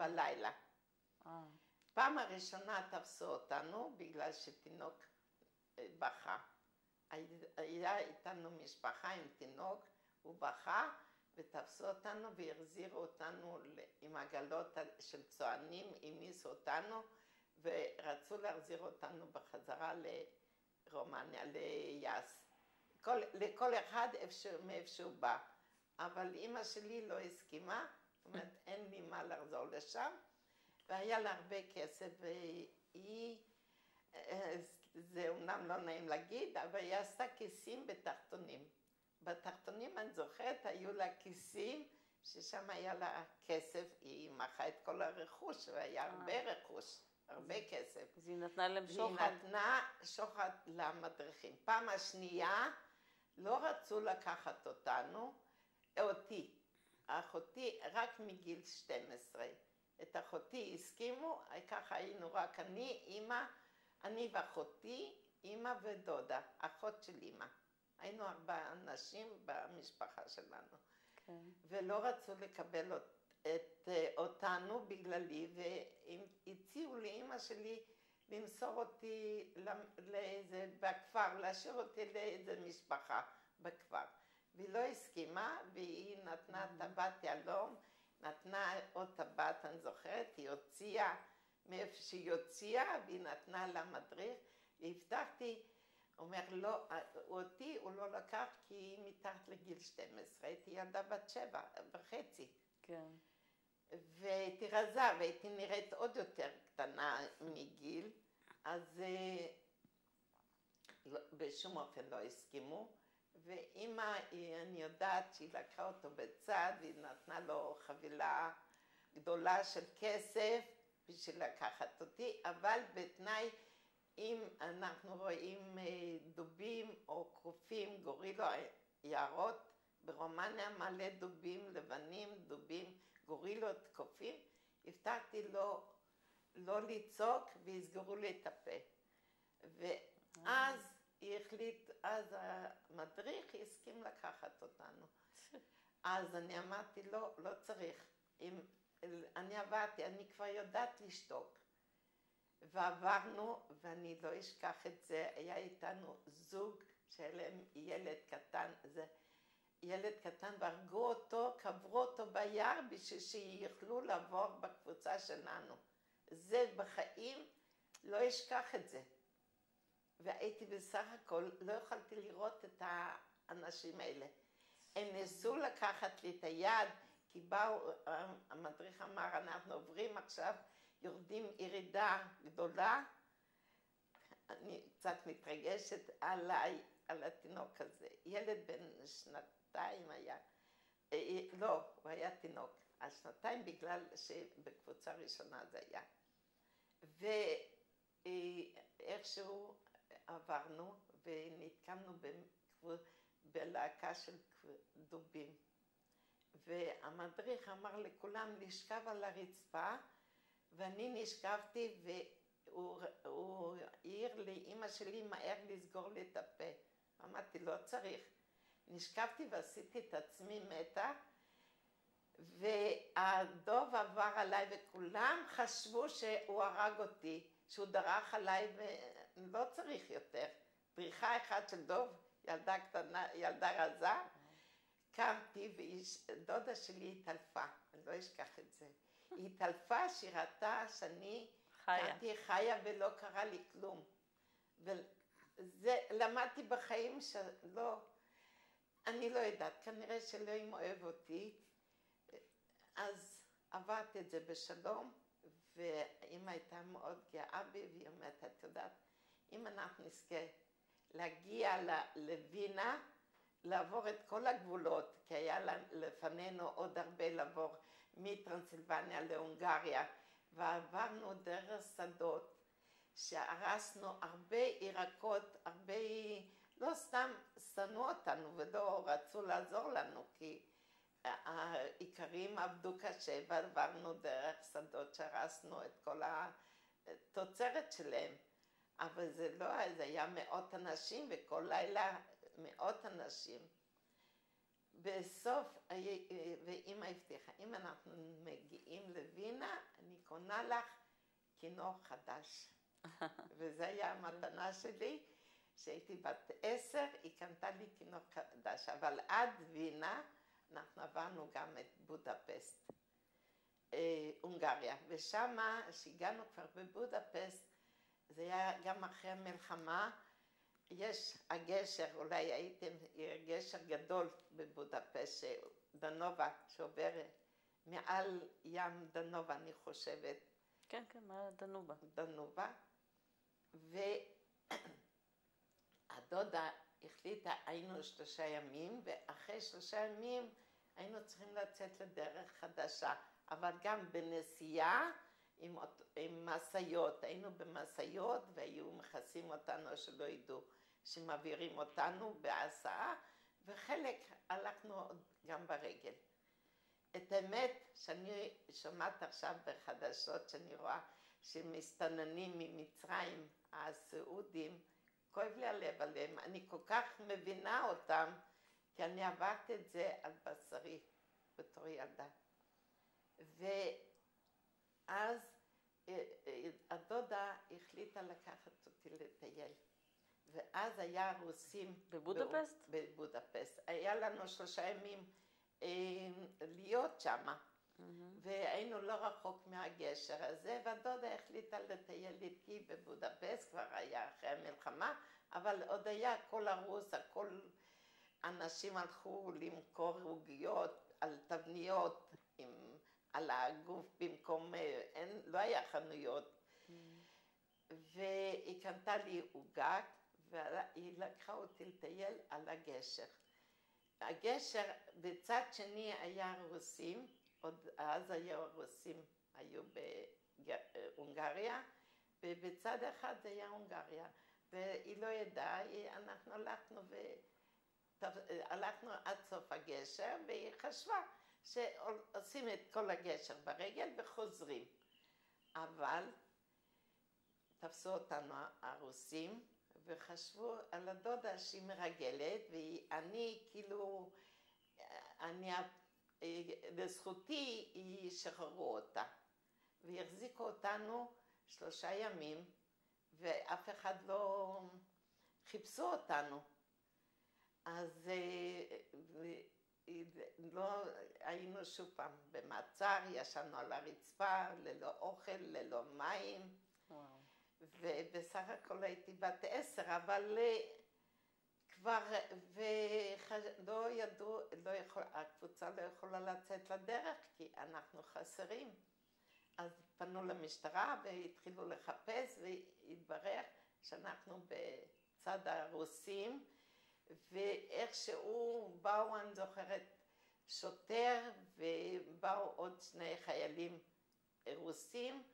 בלילה. פעם הראשונה תפסו אותנו בגלל שתינוק בכה. היה איתנו משפחה עם תינוק, הוא בכה ותפסו אותנו והחזירו אותנו עם עגלות של צוענים, המיסו אותנו ורצו להחזיר אותנו בחזרה לרומניה, ליאס. לכל אחד מאיפה שהוא בא. אבל אמא שלי לא הסכימה, זאת אומרת אין לי מה לחזור לשם, והיה לה הרבה כסף והיא, זה אומנם לא נעים להגיד, אבל היא עשתה כיסים בתחתונים. בתחתונים אני זוכרת היו לה כיסים ששם היה לה כסף, היא מכרה את כל הרכוש והיה הרבה רכוש, הרבה כסף. אז היא נתנה להם שוחד? היא נתנה שוחד למדריכים. פעם השנייה לא רצו לקחת אותנו, אותי, אחותי רק מגיל 12. את אחותי הסכימו, ככה היינו רק אני ואחותי, אמא ודודה, אחות של אמא. היינו 4 אנשים במשפחה שלנו. כן. ולא ולא רצו לקבל אותנו בגללי, והציעו לאמא שלי למסור אותי בכפר, להשאיר אותי לאיזה משפחה בכפר. והיא לא הסכימה, והיא נתנה טבעת יהלום, נתנה עוד טבעת, אני זוכרת, היא הוציאה מאיפה שהיא הוציאה, והיא נתנה למדריך, והבטחתי, אומר, לא, אותי הוא לא לקח כי היא מתחת לגיל 12, הייתי ילדה בת 7.5. כן. והייתי רזה, והייתי נראית עוד יותר קטנה מגיל, אז בשום אופן לא הסכימו. ואמא, אני יודעת שהיא לקחה אותו בצד, והיא נתנה לו חבילה גדולה של כסף בשביל לקחת אותי, אבל בתנאי, אם אנחנו רואים דובים או קופים, גורילות, יערות, ברומניה מלא דובים לבנים, דובים, גורילות, קופים, הבטחתי לו לא לצעוק ויסגרו לי את הפה. ואז היא החליט, אז המדריך הסכים לקחת אותנו. אז אני אמרתי, לא, לא צריך. אני עברתי, אני כבר יודעת לשתוק. ועברנו, ואני לא אשכח את זה, היה איתנו זוג שהיה להם ילד קטן, ילד קטן, והרגו אותו, קברו אותו ביער בשביל שיוכלו לעבור בקבוצה שלנו. זה בחיים, לא אשכח את זה. והייתי בסך הכל, לא יכולתי לראות את האנשים האלה. הם ניסו לקחת לי את היד, כי באו, המדריך אמר, אנחנו עוברים עכשיו, יורדים ירידה גדולה. אני קצת מתרגשת עליי, על התינוק הזה. ילד בן 2 היה, לא, הוא היה תינוק. 2 בגלל שבקבוצה ראשונה זה היה. ואיכשהו עברנו ונתקמנו בלהקה של דובים. והמדריך אמר לכולם לשכב על הרצפה, ואני נשכבתי והוא העיר לאמא שלי מהר לסגור לי את הפה. אמרתי, לא צריך. נשכבתי ועשיתי את עצמי מתה, והדוב עבר עליי וכולם חשבו שהוא הרג אותי, שהוא דרך עליי ולא צריך יותר. דריכה אחת של דוב, ילדה קטנה, ילדה רזה, קמתי ודודה שלי התעלפה, אני לא אשכח את זה. היא התעלפה, שירתה שאני קמתי חיה ולא קרה לי כלום. וזה למדתי בחיים שלא, אני לא יודעת, כנראה שאלוהים אוהב אותי. אז עברתי את זה בשלום, ואמא הייתה מאוד גאה בי, והיא אומרת, את יודעת, אם אנחנו נזכה להגיע לווינה, לעבור את כל הגבולות, כי היה לפנינו עוד הרבה לעבור מטרנסילבניה להונגריה, ועברנו דרך שדות, שהרסנו הרבה ירקות, הרבה, לא סתם שנאו אותנו ולא רצו לעזור לנו, כי העיקרים עבדו קשה ועברנו דרך שדות שהרסנו את כל התוצרת שלהם. אבל זה לא, זה היה מאות אנשים וכל לילה מאות אנשים. בסוף, ואמא הבטיחה, אם אנחנו מגיעים לווינה, אני קונה לך כינור חדש. וזה היה המתנה שלי. כשהייתי בת 10, היא קנתה לי תינוק חדש, אבל עד וינה אנחנו עברנו גם את בודפסט, הונגריה, ושם, כשהגענו כבר בבודפסט, זה היה גם אחרי המלחמה, יש הגשר, אולי הייתם, גשר גדול בבודפסט, דנובה, שעובר מעל ים דנובה, אני חושבת. כן, כן, מעל דנובה. דנובה. והדודה החליטה, היינו 3 ימים, ואחרי 3 ימים היינו צריכים לצאת לדרך חדשה, אבל גם בנסיעה עם מסעיות, היינו במסעיות והיו מכסים אותנו שלא ידעו שמעבירים אותנו בהסעה, וחלק הלכנו גם ברגל. את האמת שאני שומעת עכשיו בחדשות שאני רואה שמסתננים ממצרים, הסעודים, כואב לי הלב עליהם, אני כל כך מבינה אותם, כי אני עברתי את זה על בשרי בתור ילדה. ואז הדודה החליטה לקחת אותי לטייל. ואז היה רוסים... בבודפסט? בבודפסט. היה לנו 3 ימים להיות שמה. והיינו לא רחוק מהגשר הזה, והדודה החליטה לטייל איתי בבודפסט, כבר היה אחרי המלחמה, אבל עוד היה הכל הרוס, הכל אנשים הלכו למכור עוגיות על תבניות, על הגוף במקום, לא היה חנויות. והיא קנתה לי עוגה, והיא לקחה אותי לטייל על הגשר. הגשר, בצד שני היה רוסים, עוד אז הרוסים היו בהונגריה, ובצד אחד זה היה הונגריה, והיא לא ידעה, אנחנו הלכנו עד סוף הגשר, והיא חשבה שעושים את כל הגשר ברגל וחוזרים. אבל תפסו אותנו הרוסים, וחשבו על הדודה שהיא מרגלת, ואני כאילו, לזכותי היא שחררו אותה. והחזיקו אותנו 3 ימים, ואף אחד לא חיפשו אותנו. אז לא היינו שוב פעם במעצר, ישנו על הרצפה, ללא אוכל, ללא מים. וואו. ובסך הכל הייתי בת 10, אבל כבר, ולא ידעו, הקבוצה לא יכולה לצאת לדרך, כי אנחנו חסרים. אז פנו למשטרה והתחילו לחפש, והתברר שאנחנו בצד הרוסים, ואיכשהו באו, אני זוכרת, שוטר, ובאו עוד 2 חיילים רוסים,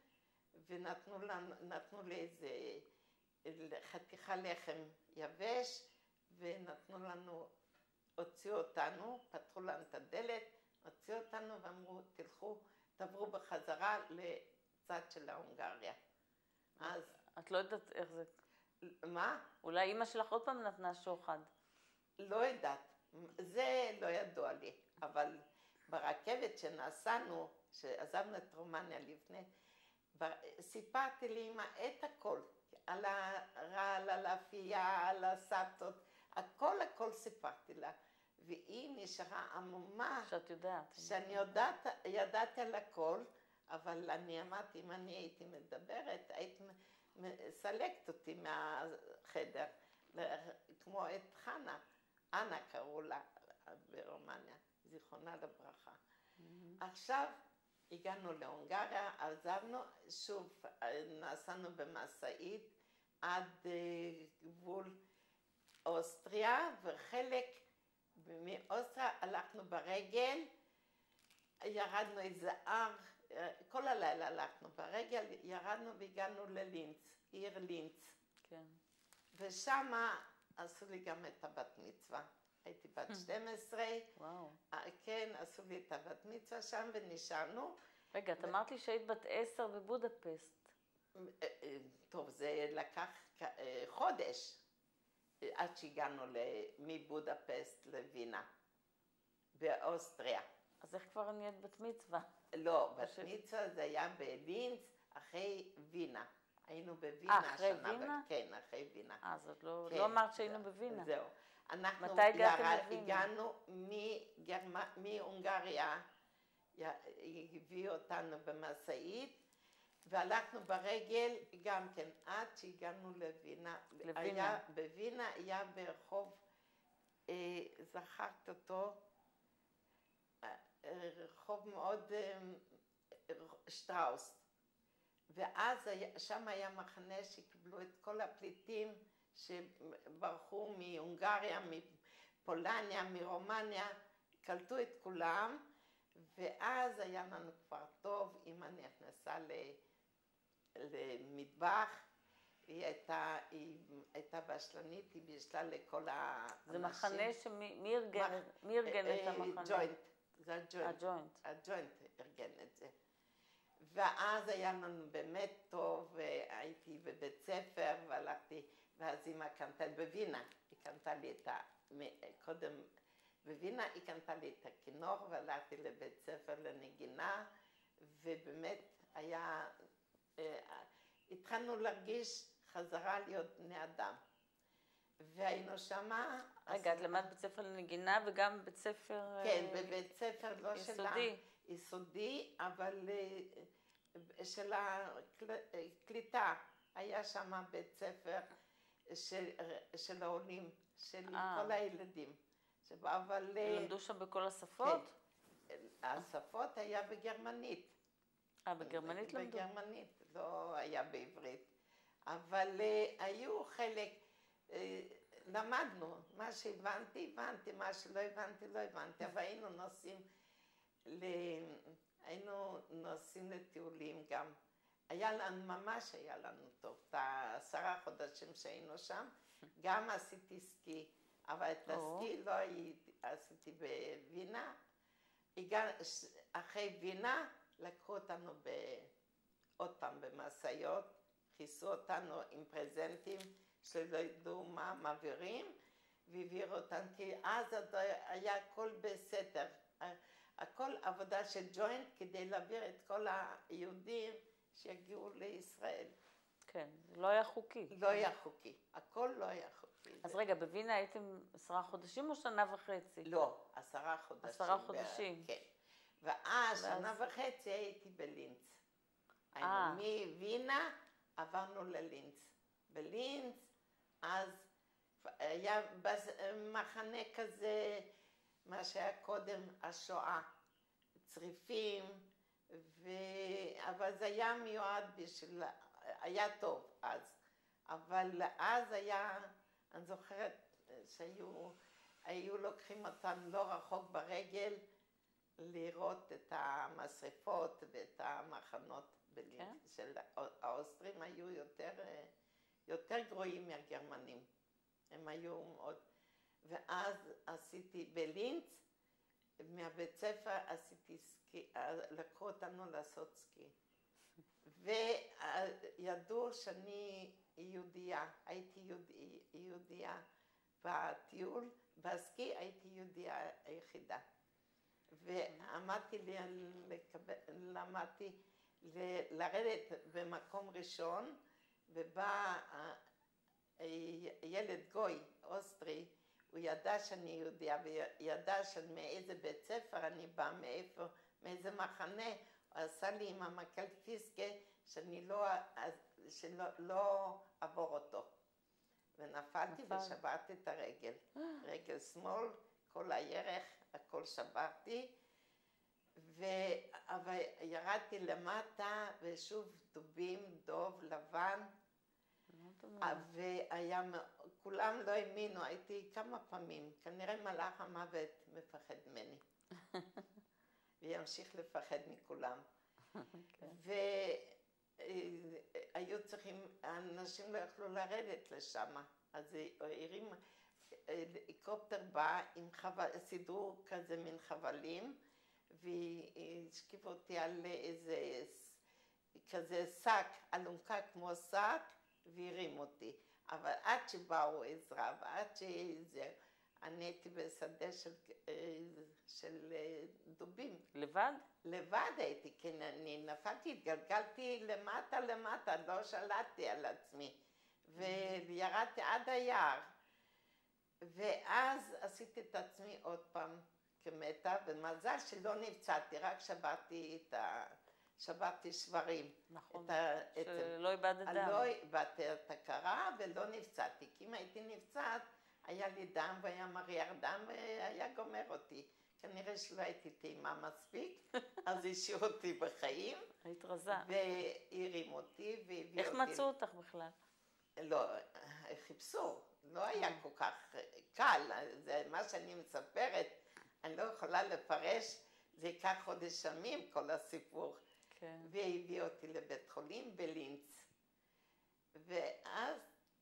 ונתנו לי איזה חתיכה לחם יבש, ונתנו לנו, הוציאו אותנו, פתחו לנו את הדלת, הוציאו אותנו ואמרו, תלכו, תעברו בחזרה לצד של ההונגריה. אז... את לא יודעת איך זה... מה? אולי אמא שלך עוד פעם נתנה שוחד. לא יודעת, זה לא ידוע לי, אבל ברכבת שנסענו, שעזבנו את רומניה לפני, סיפרתי לאמא את הכל, על הרעל, על האפייה, על הסבתות, הכל סיפרתי לה, והיא נשארה עמומה. שאת יודעת. שאני ידעתי על הכל, אבל אני אמרתי, אם אני הייתי מדברת, היית מסלקת אותי מהחדר, כמו את חנה, אנה קראו לה ברומניה, זיכרונה לברכה. עכשיו, הגענו להונגריה, עזבנו, שוב נסענו במסעית עד גבול אוסטריה, וחלק מאוסטריה הלכנו ברגל, ירדנו איזה הר, כל הלילה הלכנו ברגל, ירדנו והגענו ללינץ, עיר לינץ. כן. ושם עשו לי גם את הבת מצווה. הייתי בת 12. וואו. כן, עשו לי את הבת מצווה שם ונשארנו. רגע, את אמרת לי שהיית בת 10 בבודפסט. טוב, זה לקח חודש עד שהגענו מבודפסט לווינה, באוסטריה. אז איך כבר נהיית בת מצווה? לא, בת מצווה זה היה בלינץ אחרי וינה. היינו בווינה אחרי השנה. וינה? כן, אחרי וינה. אז עוד לא כן, אמרת שהיינו בווינה. זהו. אנחנו מתי הגעתם לווינה? הגענו מהונגריה, הביאו אותנו במשאית, והלכנו ברגל גם כן, עד שהגענו לווינה. לווינה. בווינה היה ברחוב, זכרת אותו, רחוב מאוד שטראוס. ואז שם היה מחנה שקיבלו את כל הפליטים שברחו מהונגריה, מפולניה, מרומניה, קלטו את כולם, ואז היה לנו כבר טוב. אמא נכנסה למטבח, היא הייתה בשלנית, היא בישלה לכל האנשים. זה מחנה מי ארגן את המחנה? ג'וינט, זה הג'וינט. הג'וינט ארגן את זה. ואז היה לנו באמת טוב, והייתי בבית ספר והלכתי, ואז אמא קנתה בווינה, היא קנתה לי קודם בווינה היא קנתה לי את הכינור, והלכתי לבית ספר לנגינה, ובאמת התחלנו להרגיש חזרה להיות בני אדם. והיינו שמה... רגע, את למדת בית ספר לנגינה וגם בית ספר... כן, בבית ספר לא יסודי. יסודי, אבל של הקליטה. היה שם בית ספר של העולים, של כל הילדים. אבל... למדו שם בכל השפות? כן, השפות היה בגרמנית. בגרמנית למדו? בגרמנית, לא היה בעברית. אבל היו חלק, למדנו, מה שהבנתי, הבנתי, מה שלא הבנתי, לא הבנתי, אבל היינו נוסעים לטיולים גם. ממש היה לנו טוב, את 10 חודשים שהיינו שם, גם עשיתי סקי, אבל את הסקי לא עשיתי בווינה. אחרי וינה לקחו אותנו עוד פעם במסעיות, חיסו אותנו עם פרזנטים שלא ידעו מה מעבירים, והעבירו אותנו, כי אז היה הכל בסתר, הכל עבודה של ג'וינט כדי להעביר את כל היהודים שיגיעו לישראל. כן, זה לא היה חוקי. לא היה חוקי, הכל לא היה חוקי. אז רגע, בווינה הייתם 10 חודשים או 1.5 שנה? לא, 10 חודשים. 10 חודשים. כן. ואז 1.5 שנה הייתי בלינץ. מווינה עברנו ללינץ. בלינץ, אז היה מחנה כזה, מה שהיה קודם השואה, צריפים, אבל זה היה מיועד בשביל, היה טוב אז. אבל אז היה, אני זוכרת שהיו לוקחים אותם לא רחוק ברגל, לראות את המשרפות ואת המחנות בלינץ. של האוסטרים היו יותר גרועים מהגרמנים. הם היו מאוד... ואז עשיתי בלינץ, מהבית ספר עשיתי סקי, לקחו אותנו לעשות סקי. וידעו שאני יהודייה, הייתי יהודייה בטיול, בסקי הייתי יהודייה היחידה. ועמדתי לרדת במקום ראשון, ובא ילד גוי, אוסטרי, הוא ידע שאני יהודיה, וידע מאיזה בית ספר אני באה, מאיזה מחנה, הוא עשה לי עם המקל פיסקה, שאני לא אעבור אותו. ונפלתי ושברתי את הרגל, רגל שמאל, כל הירך, הכל שברתי, אבל ירדתי למטה, ושוב דובים, דוב, לבן, וכולם לא האמינו, הייתי כמה פעמים, כנראה מלאך המוות מפחד ממני, וימשיך לפחד מכולם. והיו צריכים, האנשים לא יכלו לרדת לשם, אז הרים, הליקופטר בא, סידרו כזה מין חבלים, והשכיבו אותי על איזה כזה שק, אלונקה כמו שק, והרים אותי. אבל עד שבאו עזרה, ועד שזה, אני הייתי בשדה של דובים. לבד? לבד הייתי, כן, אני נפלתי, התגלגלתי למטה, לא שלטתי על עצמי, וירדתי עד היער, ואז עשיתי את עצמי עוד פעם כמתה, ומזל שלא נפצעתי, רק שברתי שברים. נכון, שלא איבדת דם. לא איבדתי את הכרה ולא נפצעתי, כי אם הייתי נפצעת, היה לי דם והיה מריח דם והיה גומר אותי. כנראה שלא הייתי טעימה מספיק, אז השאיר אותי בחיים. היית רזה. והרים אותי והביא אותי. איך מצאו אותך בכלל? לא, חיפשו, לא היה כל כך קל, זה מה שאני מספרת, אני לא יכולה לפרש, זה ייקח חודש ימים כל הסיפור. כן. והביא אותי לבית חולים בלינץ. ואז...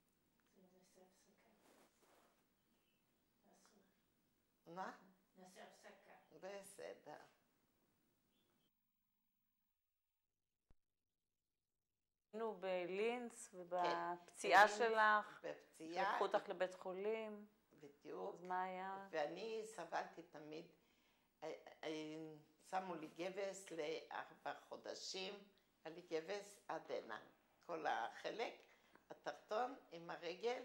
מה? נעשה הפסקה. בסדר. היינו בלינץ ובפציעה שלך. בפציעה. לקחו אותך לבית חולים. בדיוק. אז מה היה? ואני סבלתי תמיד, שמו לי גבס ל4 חודשים, היה לי גבס עד הנה, כל החלק התחתון עם הרגל,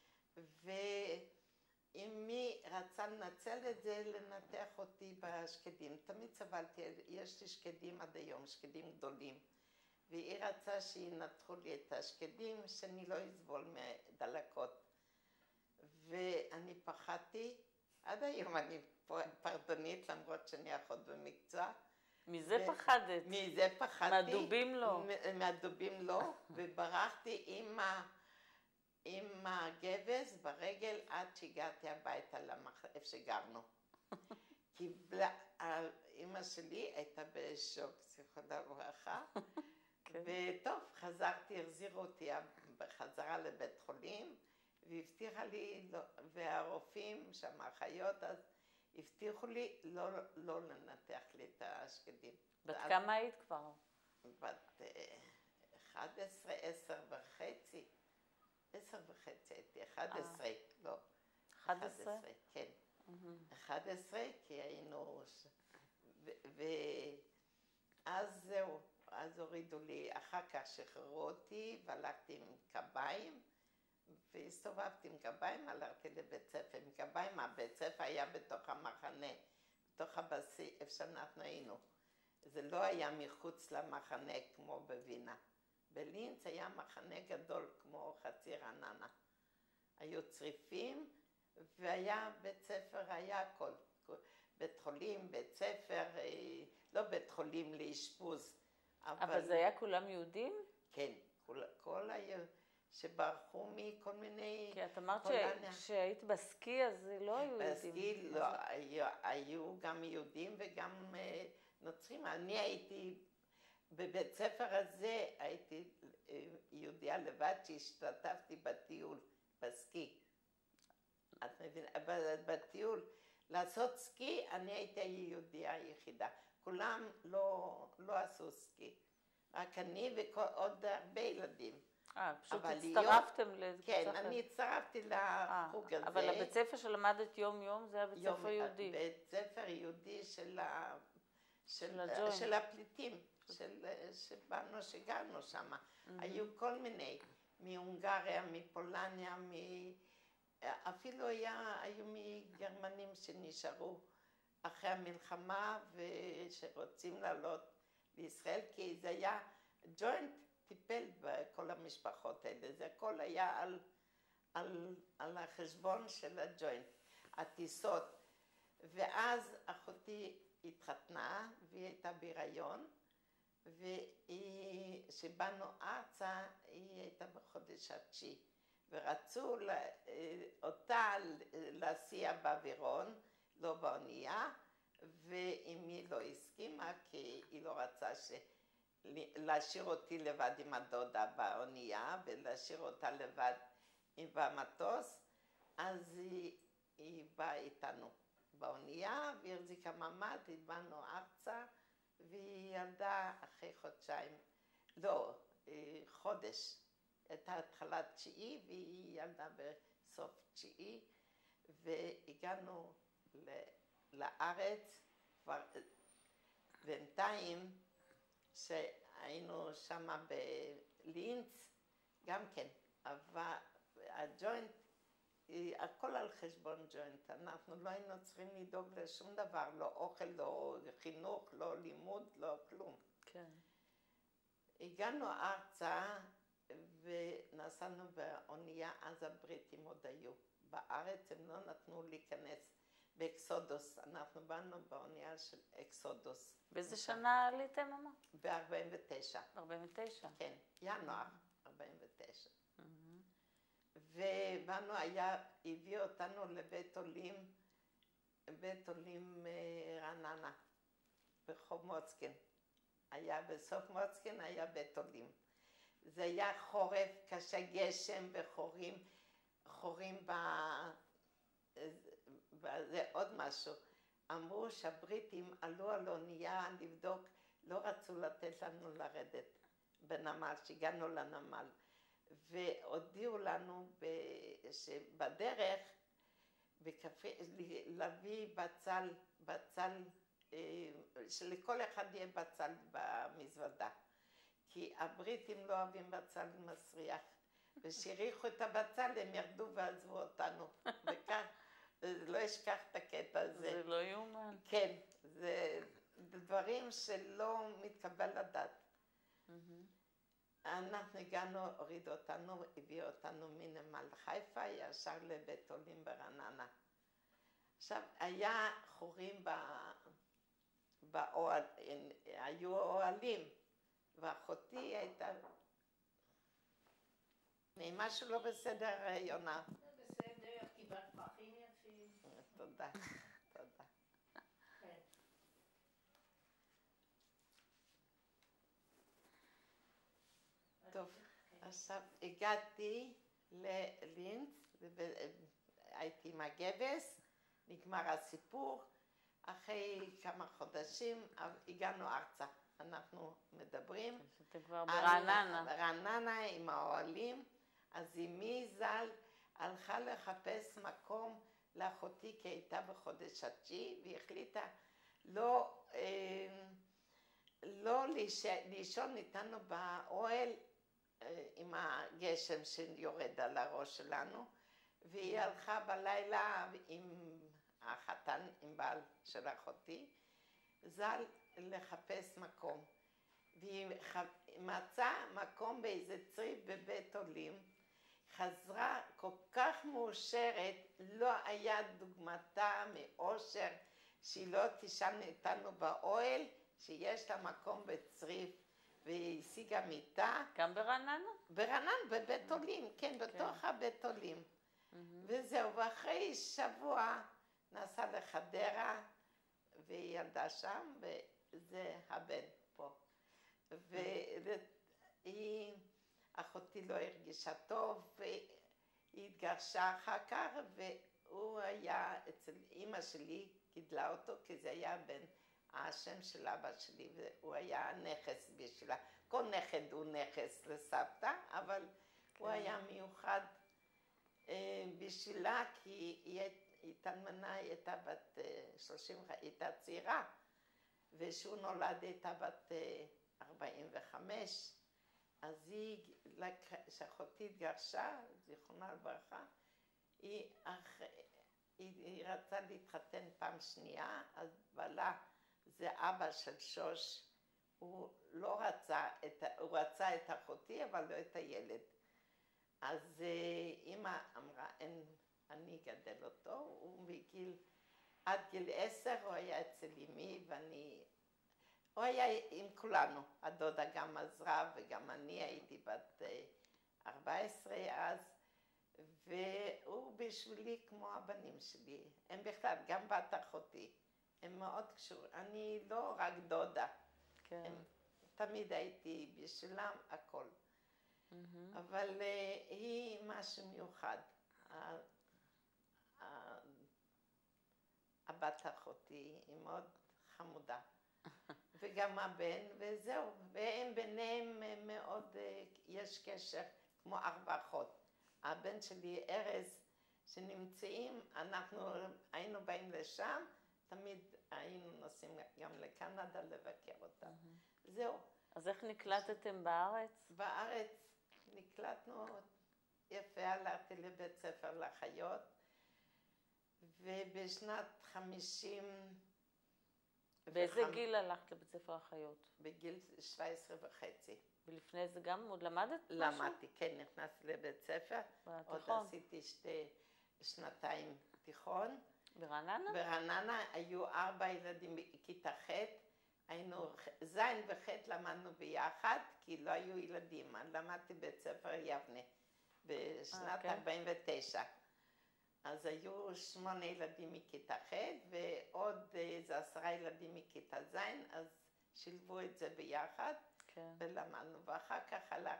ואם מי רצה לנצל את זה, לנתח אותי בשקדים. תמיד סבלתי, יש לי שקדים עד היום, שקדים גדולים. והיא רצה שינתחו לי את השקדים, שאני לא אסבול מדלקות. ואני פחדתי, עד היום אני פרטנית, למרות שאני אחות במקצוע. מזה פחדת? מזה פחדתי. מהדובים לא? מהדובים לא, וברחתי עם הגבס ברגל עד שהגעתי הביתה איפה שגרנו. כי אמא שלי הייתה בשוק, זיכרונה לברכה. וטוב, חזרתי, החזירו אותי בחזרה לבית חולים, והבטיחה לי, והרופאים שם, האחיות, אז הבטיחו לי לא לנתח לי את השקדים. בת כמה היית כבר? בת 11, 10 וחצי. 10 וחצי הייתי, 11, לא. 11? כן. 11, כי היינו... ואז זהו, אז הורידו לי, אחר כך שחררו אותי, והלכתי עם קביים, והסתובבתי עם קביים, הלכתי לבית ספר עם קביים, הבית ספר היה בתוך המחנה, בתוך הבסיס, איפה שאנחנו היינו. זה לא היה מחוץ למחנה כמו בווינה. בלינץ היה מחנה גדול כמו חצי רעננה. היו צריפים, והיה בית ספר, היה הכל. בית חולים, בית ספר, לא בית חולים לאשפוז. אבל זה היה כולם יהודים? כן, כל שברחו מכל מיני... כי את אמרת שהיית בסקי, אז זה לא היו יהודים. בסקי לא, היו גם יהודים וגם נוצרים. אני הייתי, בבית ספר הזה, הייתי יהודיה לבד שהשתתפתי בטיול, בסקי. את מבינה, בטיול, לעשות סקי, אני הייתי היהודיה היחידה. כולם לא עשו סקי. רק אני ועוד הרבה ילדים. פשוט הצטרפתם לזה. כן, אני הצטרפתי לחוג הזה. אבל הבית ספר שלמדת יום-יום זה היה בית ספר יהודי. בית ספר יהודי של הפליטים, שגרנו שם. היו כל מיני, מהונגריה, מפולניה, אפילו היו מגרמנים שנשארו אחרי המלחמה ושרוצים לעלות לישראל, כי זה היה ג'וינט טיפל בכל המשפחות האלה, זה הכל היה על החשבון של הג'וינט, הטיסות. ואז אחותי התחתנה והיא הייתה בהיריון, וכשבאנו ארצה היא הייתה בחודש התשיעי, ורצו אותה להסיע באווירון, לא באונייה, ואמי לא הסכימה, כי היא לא רצה להשאיר אותי לבד עם הדודה באונייה, ולהשאיר אותה לבד במטוס, אז היא באה איתנו באונייה, והיא החזיקה ממ"ד, באנו ארצה, והיא ילדה אחרי חודשיים, לא, חודש, הייתה התחלת תשיעי, והיא ילדה בסוף תשיעי, והגענו לארץ כבר בינתיים, שהיינו שם בלינץ, גם כן, אבל הג'וינט, הכל על חשבון ג'וינט, אנחנו לא היינו צריכים לדאוג לשום דבר, לא אוכל, לא חינוך, לא לימוד, לא כלום. כן. הגענו ארצה ונסענו באונייה, אז הבריטים עוד היו. בארץ הם לא נתנו להיכנס באקסודוס, אנחנו באנו באונייה של אקסודוס. באיזה שנה עליתם, אמא? ב-49. 49? כן, ינואר 49. ובאנו, הביא אותנו לבית עולים, בית עולים רעננה, ברחוב מוצקין. היה בסוף מוצקין, היה בית עולים. זה היה חורף, קשה גשם וחורים, זה עוד משהו. אמרו שהבריטים עלו על אונייה לבדוק, לא רצו לתת לנו לרדת בנמל, שהגענו לנמל. והודיעו לנו שבדרך להביא בצל, שלכל אחד יהיה בצל במזוודה. כי הבריטים לא אוהבים בצל מסריח. ושהריחו את הבצל הם ירדו ועזבו אותנו. וכך, לא אשכח את הקטע הזה. זה לא יאומן. כן, זה דברים שלא מתקבל לדעת. אנחנו הגענו, הורידו אותנו, הביאו אותנו מנמל חיפה, ישר לבית עולים ברעננה. עכשיו, היה חורים באוהל, היו אוהלים, ואחותי הייתה... משהו לא בסדר, יונה. בסדר, קיבלת פרחים יפים. תודה, תודה. טוב, עכשיו הגעתי ללינץ, הייתי עם הגבס, נגמר הסיפור, אחרי כמה חודשים הגענו ארצה, אנחנו מדברים. אתם כבר ברעננה. ברעננה עם האוהלים, אז אמי ז"ל הלכה לחפש מקום לאחותי כי הייתה בחודש התשיעי, והיא החליטה לא לישון איתנו באוהל עם הגשם שיורד על הראש שלנו, והיא הלכה בלילה עם החתן, עם בעל של אחותי, ז"ל לחפש מקום. והיא מצאה מקום באיזה צריף בבית עולים, חזרה כל כך מאושרת, לא היה דוגמתה מאושר שהיא לא תישן איתנו באוהל, שיש לה מקום בצריף, והיא השיגה מיטה. גם ברעננה? ברעננה, בבית עולים, כן, בתוך הבית עולים. וזהו, ואחרי שבוע נסעה לחדרה, והיא ילדה שם, וזה הבן פה. אחותי לא הרגישה טוב, והיא התגרשה אחר כך, והוא היה אצל אמא שלי, גידלה אותו, כי זה היה השם של אבא שלי, והוא היה נכס בשבילה. כל נכד הוא נכס לסבתא, אבל הוא היה מיוחד בשבילה, כי היא התאלמנה, היא הייתה בת 30, היא הייתה צעירה, ושהוא נולד הייתה בת 45, אז כשאחותי התגרשה, זיכרונה לברכה, היא רצה להתחתן פעם שנייה, אז בעלה, זה אבא של שוש, הוא לא רצה, הוא רצה את אחותי, אבל לא את הילד. אז אמא אמרה, אני אגדל אותו, הוא עד גיל 10 הוא היה אצל אמי, הוא היה עם כולנו, הדודה גם עזרה וגם אני הייתי בת 14 אז, והוא בשבילי כמו הבנים שלי, הם בכלל, גם בת אחותי, הם מאוד קשורים, אני לא רק דודה, כן. תמיד הייתי בשבילם הכל, אבל היא משהו מיוחד, הבת אחותי היא מאוד חמודה. וגם הבן, וזהו, והם ביניהם מאוד, יש קשר כמו 4 אחות. הבן שלי, ארז, שנמצאים, אנחנו היינו באים לשם, תמיד היינו נוסעים גם לקנדה לבקר אותם. זהו. אז איך נקלטתם בארץ? בארץ נקלטנו יפה, הלכתי לבית ספר לחיות, ובשנת 50... באיזה גיל הלכת לבית ספר לחיות? בגיל 17.5. ולפני זה גם עוד למדת משהו? למדתי, כן, נכנסתי לבית ספר. בתיכון? עוד עשיתי שנתיים תיכון. ברעננה? ברעננה היו 4 ילדים בכיתה ח', היינו ז' וח' למדנו ביחד, כי לא היו ילדים. אני למדתי בית ספר יבנה בשנת 49. אז היו 8 ילדים מכיתה ח' ועוד איזה 10 ילדים מכיתה ז', אז שילבו את זה ביחד. כן. ולמדנו, ואחר כך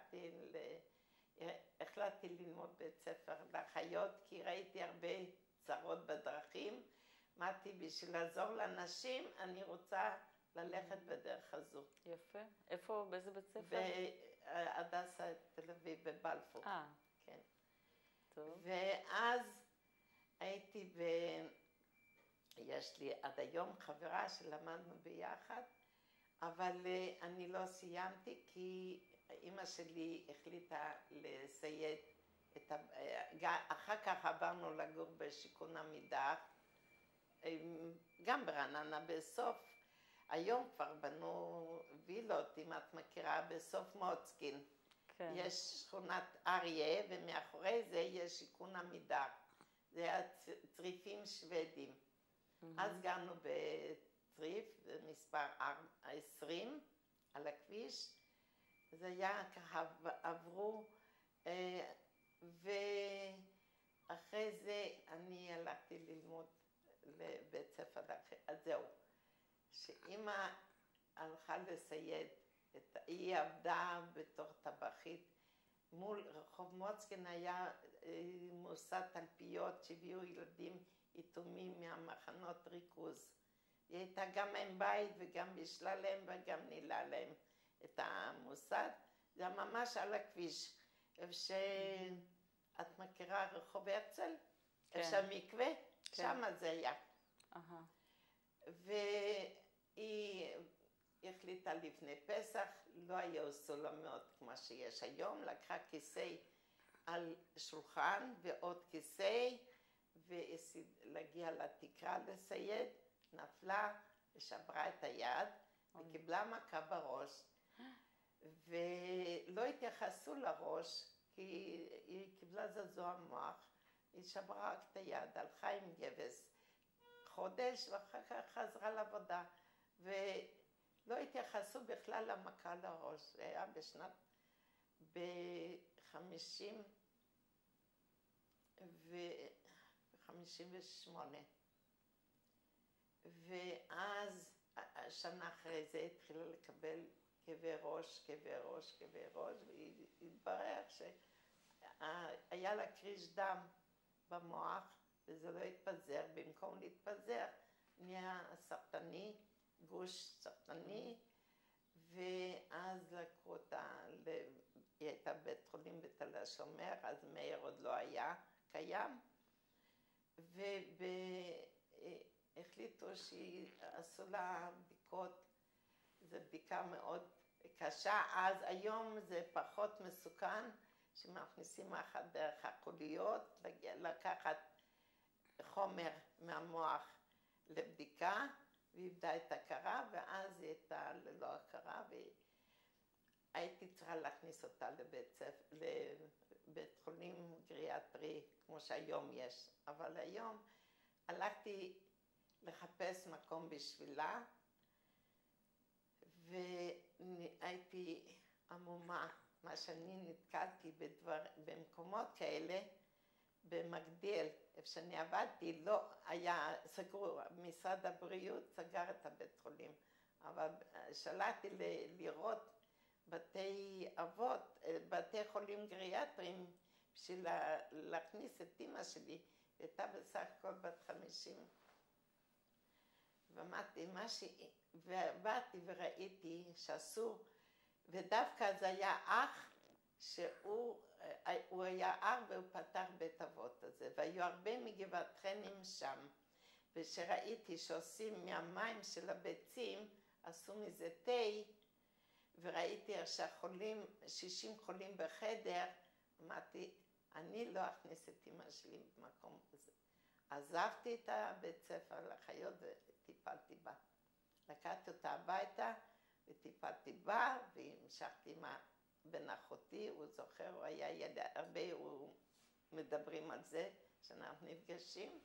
החלטתי ללמוד בית ספר לחיות, כי ראיתי הרבה צרות בדרכים. אמרתי, בשביל לעזור לאנשים, אני רוצה ללכת בדרך הזו. יפה. איפה, באיזה בית ספר? בהדסה תל אביב, בבלפור. כן. טוב. ואז הייתי יש לי עד היום חברה שלמדנו ביחד, אבל אני לא סיימתי כי אמא שלי החליטה לסייד אחר כך עברנו לגור בשיכון עמידר, גם ברעננה בסוף, היום כבר בנו וילות, אם את מכירה, בסוף מוצקין. כן. יש שכונת אריה ומאחורי זה יש שיכון עמידר. זה היה צריפים שוודים. אז גרנו בצריף, מספר 20 על הכביש. זה היה ככה, עברו, ואחרי זה אני הלכתי ללמוד לבית ספר. אז זהו, שאמא הלכה לסייד, היא עבדה בתור טבחית. מול רחוב מוצקין היה מוסד תלפיות שהביאו ילדים יתומים מהמחנות ריכוז. היא הייתה גם עם בית וגם בישלה להם וגם נילה להם את המוסד. זה ממש על הכביש. איפה שאת מכירה רחוב הרצל? כן. איפה שהמקווה? כן. שם זה היה. והיא החליטה לפני פסח, לא היו סולמות כמו שיש היום, לקחה כיסא על שולחן ועוד כיסא, ולהגיע לתקרה לסייד, נפלה ושברה את היד, וקיבלה מכה בראש, ולא התייחסו לראש, כי היא קיבלה זעזוע מוח, היא שברה רק את היד, הלכה עם גבס חודש, ואחר כך חזרה לעבודה, לא התייחסו בכלל למכה לראש. זה היה בשנת 58. ואז שנה אחרי זה התחילה לקבל כאבי ראש, והתברר שהיה לה קריש דם במוח, וזה לא התפזר. במקום להתפזר, נהיה סרטני, גוש סרטני, ואז לקחו אותה, היא הייתה בית חולים בתל השומר, אז מאיר עוד לא היה קיים, והחליטו שעשו לה בדיקות, זו בדיקה מאוד קשה, אז היום זה פחות מסוכן, שמכניסים אחת דרך החוליות, לקחת חומר מהמוח לבדיקה, והיא איבדה את ההכרה, ואז היא הייתה ללא הכרה, והייתי צריכה להכניס אותה לבית חולים גריאטרי, כמו שהיום יש. אבל היום הלכתי לחפש מקום בשבילה, והייתי עמומה, מה שאני נתקלתי במקומות כאלה, במגדיל, איפה שאני עבדתי, לא היה סגור, משרד הבריאות סגר את הבית חולים, אבל שלחתי לראות בתי אבות, בתי חולים גריאטריים, בשביל להכניס את אמא שלי, הייתה בסך הכל בת 50. ובאתי וראיתי שעשו, ודווקא זה היה אח שהוא היה היה הר והוא פתח בית אבות הזה, והיו הרבה מגבעת חנים שם. וכשראיתי שעושים מהמים של הביצים, עשו מזה תה, וראיתי איך שהחולים, 60 חולים בחדר, אמרתי, אני לא אכניס את אמא שלי במקום הזה. עזבתי את הבית ספר לחיות וטיפלתי בה. לקחתי אותה הביתה וטיפלתי בה, והמשכתי עם בן אחותי, הוא זוכר, הוא היה ילד, הרבה מדברים על זה, שאנחנו נפגשים,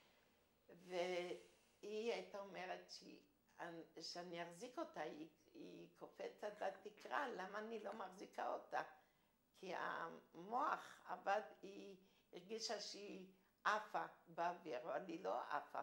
והיא הייתה אומרת שאני אחזיק אותה, היא קופצת לתקרה, למה אני לא מחזיקה אותה? כי המוח עבד, היא הרגישה שהיא עפה באוויר, אבל היא לא עפה.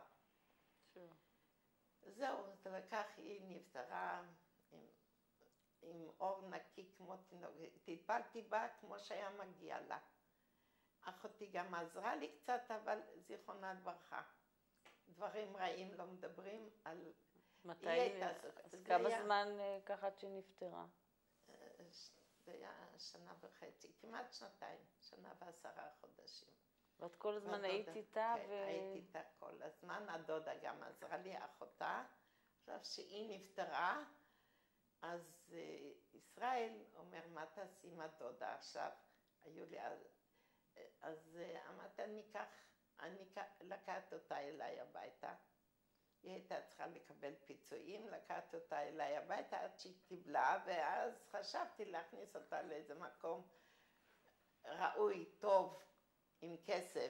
זהו, זה לקח, היא נפטרה עם אור נקי כמו תינוק, טיפלתי בה כמו שהיה מגיע לה. אחותי גם עזרה לי קצת, אבל זיכרונה לברכה. דברים רעים לא מדברים על... מתי, אז כמה זמן ככה עד שנפטרה? זה היה 1.5 שנה, כמעט 2 שנה ו10 חודשים. ואת כל הזמן היית איתה? כן, הייתי איתה כל הזמן, הדודה גם עזרה לי, אחותה. עכשיו שהיא נפטרה, אז ישראל אומר, מה תעשי עם הדודה עכשיו? היו לי אז אמרתי, אני לקחת אותה אליי הביתה. היא הייתה צריכה לקבל פיצויים, לקחת אותה אליי הביתה עד שהיא קיבלה, ואז חשבתי להכניס אותה לאיזה מקום ראוי, טוב, עם כסף.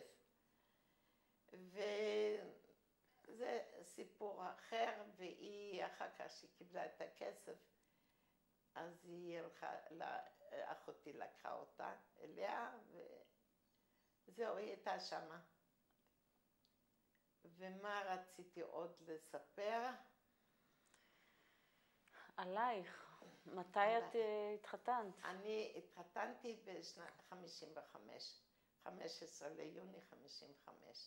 וזה סיפור אחר, והיא אחר כך שהיא קיבלה את הכסף, אז היא הלכה, אחותי לקחה אותה אליה, וזהו, היא הייתה שמה. ומה רציתי עוד לספר? עלייך. מתי את התחתנת? אני התחתנתי בשנת 55, 15 ליוני 55.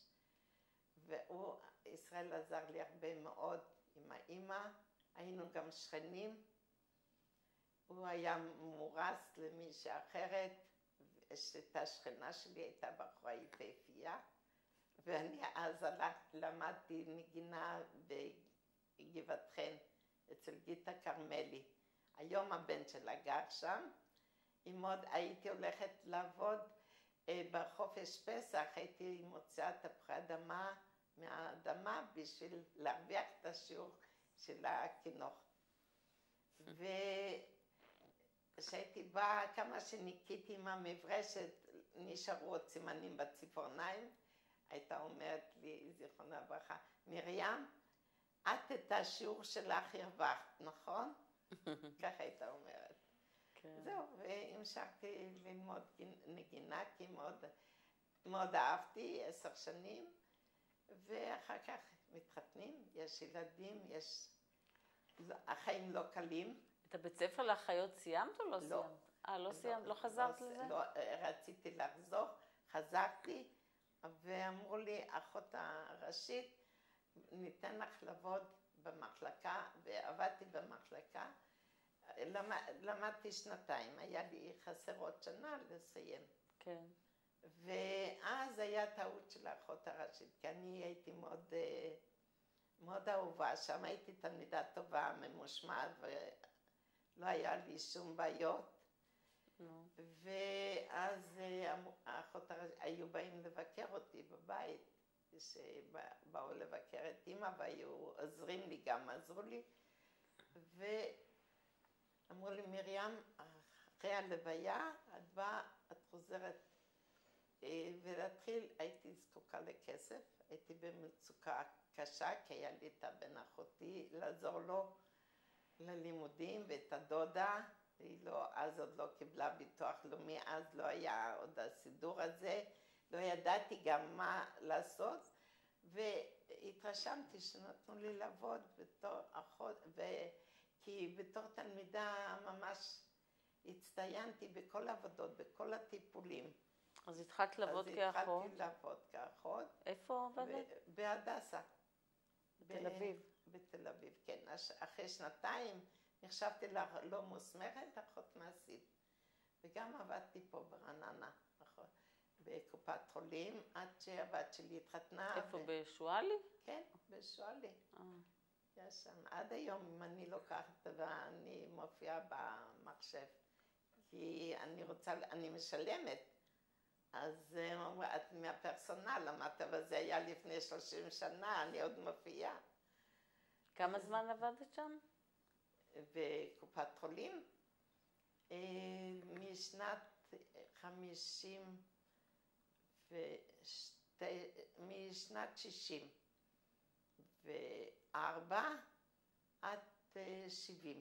וישראל עזר לי הרבה מאוד עם האמא, היינו גם שכנים. הוא היה מורס למישהי אחרת, שהייתה שכנה שלי, הייתה בחורה יפהפייה. ואני אז למדתי נגינה בגבעת חן, אצל גיטה כרמלי. היום הבן שלה גר שם. הייתי הולכת לעבוד בחופש פסח, הייתי מוציאה תפוחי אדמה מהאדמה בשביל להרוויח את השיעור של הקינוח. וכשהייתי באה, כמה שניקיתי עם המברשת, נשארו עוד סימנים בציפורניים, הייתה אומרת לי, זיכרונה לברכה, מרים, את את השיעור שלך הרווחת, נכון? ככה הייתה אומרת. כן. זהו, והמשכתי ללמוד נגינה, כי מאוד אהבתי, 10 שנים, ואחר כך מתחתנים, יש ילדים, החיים לא קלים. את הבית ספר לאחיות סיימת או לא סיימת? לא סיימת? לא חזרת לזה? לא, רציתי לחזור, חזרתי. ואמרו לי, אחות הראשית, ניתן לך לעבוד במחלקה, ועבדתי במחלקה. למדתי 2 היה לי חסר עוד שנה לסיים. כן. ואז היה טעות של האחות הראשית, כי אני הייתי מאוד אהובה, שם הייתי תלמידה טובה, ממושמעת, ולא היה לי שום בעיות. ואז האחות היו באים לבקר אותי בבית, שבאו לבקר את אמא והיו עוזרים לי, גם עזרו לי, ואמרו לי, מרים, אחרי הלוויה, את באה, את חוזרת, ולהתחיל, הייתי זקוקה לכסף, הייתי במצוקה קשה, כי היה לי את הבן אחותי, לעזור לו ללימודים, ואת הדודה, היא אז עוד לא קיבלה ביטוח לאומי, אז לא היה עוד הסידור הזה, לא ידעתי גם מה לעשות, והתרשמתי שנתנו לי לעבוד בתור אחות, כי בתור תלמידה ממש הצטיינתי בכל העבודות, בכל הטיפולים. אז התחלת לעבוד כאחות? אז התחלתי לעבוד כאחות. איפה עבדת? בהדסה. בתל אביב. בתל אביב, כן. אחרי 2 נחשבתי לא מוסמכת, אחות מעשית. וגם עבדתי פה ברעננה, נכון. בקופת חולים עד שהבת שלי התחתנה. איפה, בשואלי? כן, בשואלי. אה, יש שם. עד היום, אם אני לוקחת ואני מופיעה במחשב, כי אני משלמת. אז הם אומרים, את מהפרסונל, אמרת, אבל זה היה לפני 30 שנה, אני עוד מופיעה. כמה זמן עבדת שם? בקופת חולים, משנת 64 עד 70.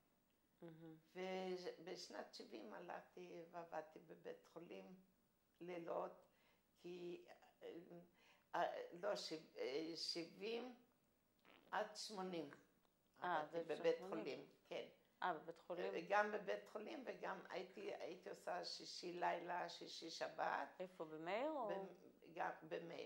ובשנת 70 הלכתי ועבדתי בבית חולים לילות, כי לא, 70 עד 80 עבדתי בבית חולים, כן. בבית חולים? גם בבית חולים וגם הייתי עושה שישי לילה, שישי שבת. איפה, במאיר או? גם במאיר.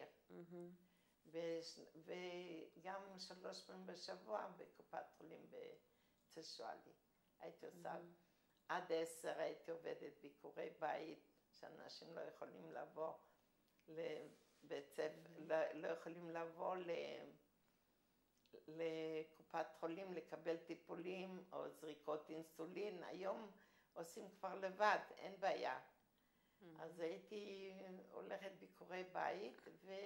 וגם 3 פעמים בשבוע בקופת חולים בצשואלי. הייתי עושה עד 10 הייתי עובדת ביקורי בית, שאנשים לא יכולים לבוא לבית ספר, לא יכולים לבוא לקופת חולים לקבל טיפולים או זריקות אינסולין. היום עושים כבר לבד, אין בעיה. אז הייתי הולכת ביקורי בית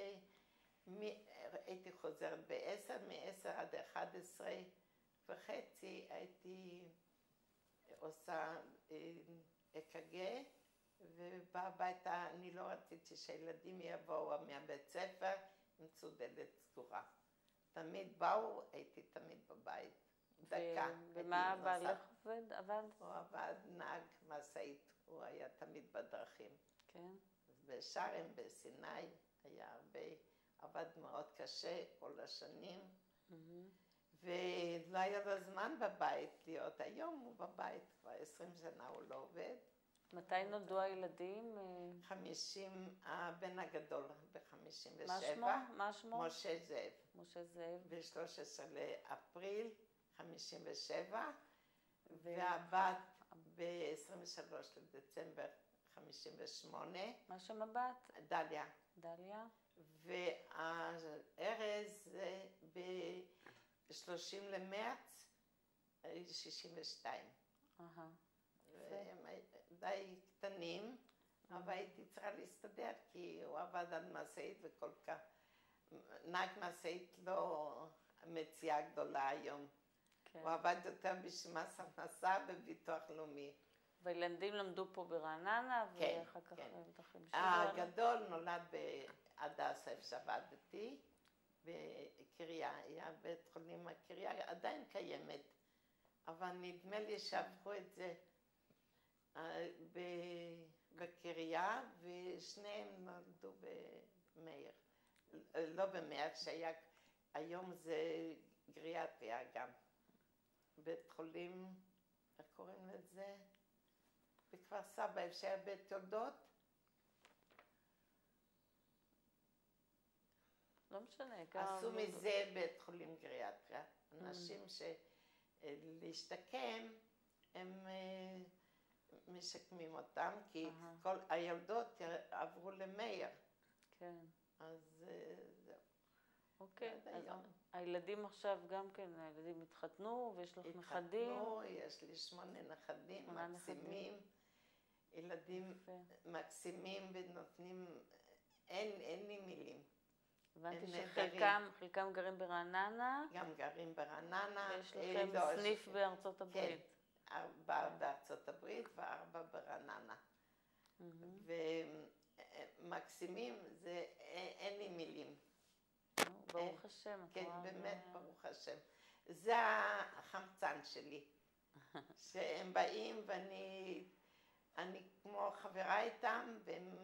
והייתי חוזרת ב-10, מ-10 עד 11:30 הייתי עושה אק"ג ובאה הביתה. אני לא רציתי שהילדים יבואו מהבית ספר עם דלת סגורה. תמיד באו, הייתי תמיד בבית. דקה. ומה בעלך עבד? הוא עבד נהג משאית, הוא היה תמיד בדרכים. כן. בשארם, בסיני, היה הרבה, עבד מאוד קשה כל השנים. ולא היה לו זמן בבית להיות. היום הוא בבית, כבר 20 שנה הוא לא עובד. מתי נולדו הילדים? 50, הבן הגדול ב-57. מה שמו? משה זאב. משה זאב. ב-13 לאפריל 57, והבת ב-23 לדצמבר 58. מה שם הבת? דליה. דליה. והארז זה ב-30 למרץ 62. והם די קטנים, אבל הייתי צריכה להסתדר, כי הוא עבד על משאית וכל כך, נהג משאית לא מציאה גדולה היום. הוא עבד יותר בשביל מס הכנסה וביטוח לאומי. והילדים למדו פה ברעננה, ואחר כך בטח המשיכו. הגדול נולד בהדסה, איפה שעבדתי, בקריה, היה בית חולים הקריה, עדיין קיימת, אבל נדמה לי שהפכו את זה בקריה, ושניהם נולדו במאיר. לא במאיר, היום זה גריאטריה גם. בית חולים, איך קוראים לזה? בכפר סבא, איפה שהיה בית יולדות. לא משנה. עשו מזה בית חולים גריאטריה. אנשים שלהשתקם, הם משקמים אותם, כי כל היולדות עברו למאיר. כן. אז זהו. אוקיי, אז הילדים עכשיו גם כן, הילדים התחתנו ויש לך נכדים? התחתנו, יש לי 8 נכדים מקסימים. ילדים מקסימים ונותנים, אין לי מילים. הבנתי שחלקם גרים ברעננה. גם גרים ברעננה. ויש לכם סניף בארצות הברית. כן, 4 בארצות הברית ו4 ברעננה. ומקסימים, אין לי מילים. ברוך השם. כן, באמת ברוך השם. זה החמצן שלי. שהם באים ואני כמו חברה איתם,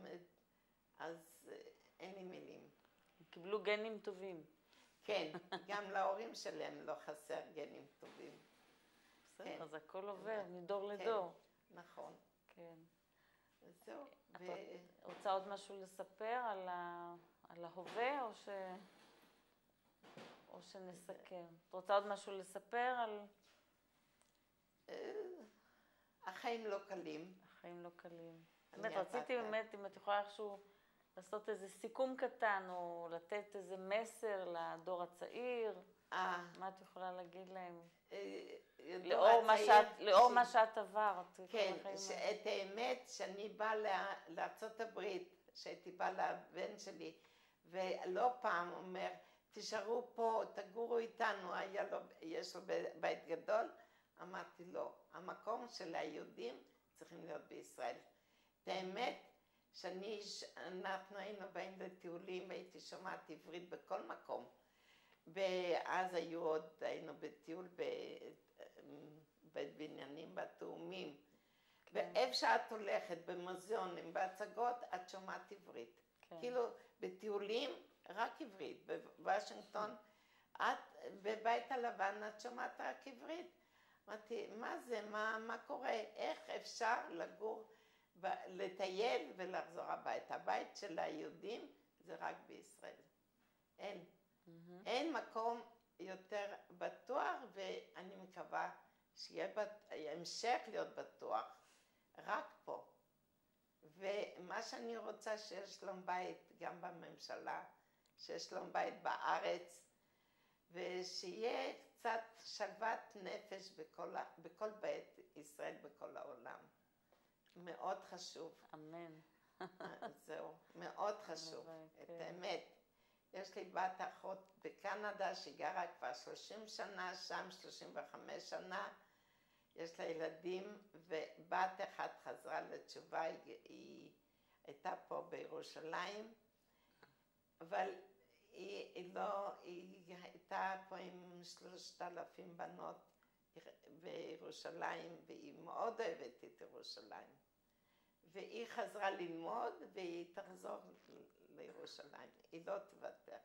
אז אין לי מילים. קיבלו גנים טובים. כן, גם להורים שלהם לא חסר גנים טובים. בסדר, אז הכל עובר מדור לדור. נכון. כן. זהו. את רוצה עוד משהו לספר על ההווה או שנסכם? את רוצה עוד משהו לספר על... החיים לא קלים. החיים לא קלים. באמת, רציתי באמת, אם את יכולה איכשהו לעשות איזה סיכום קטן, או לתת איזה מסר לדור הצעיר? מה את יכולה להגיד להם? לאור מה שאת עברת. כן, את האמת שאני באה לארצות הברית, שהייתי באה לבן שלי, ולא פעם אומר, תישארו פה, תגורו איתנו, יש לו בית גדול, אמרתי לא, המקום של היהודים צריכים להיות בישראל. את האמת, שאנחנו היינו באים לטיולים, הייתי שומעת עברית בכל מקום, ואז היינו בטיול בבניינים, בתאומים, ואיפה שאת הולכת, במוזיאונים, בהצגות, את שומעת עברית. כאילו, בטיולים, רק עברית. בוושינגטון, בבית הלבן, את שומעת רק עברית. אמרתי, מה זה? מה קורה? איך אפשר לגור, לטייל ולחזור הביתה? הבית של היהודים זה רק בישראל. אין מקום יותר בטוח, ואני מקווה שיהיה המשך להיות בטוח, רק פה. ומה שאני רוצה שיש שלום בית גם בממשלה, שיש שלום בית בארץ, ושיהיה קצת שלוות נפש בכל בית ישראל, בכל העולם. מאוד חשוב. אמן. זהו, מאוד חשוב, את האמת. יש לי בת אחות בקנדה שגרה כבר 30 שנה, שם 35 שנה. יש לה ילדים, ובת אחת חזרה לתשובה, היא הייתה פה בירושלים, אבל היא הייתה פה עם 3,000 בנות בירושלים, והיא מאוד אוהבת את ירושלים. והיא חזרה ללמוד, והיא תחזור לירושלים. היא לא תוותר.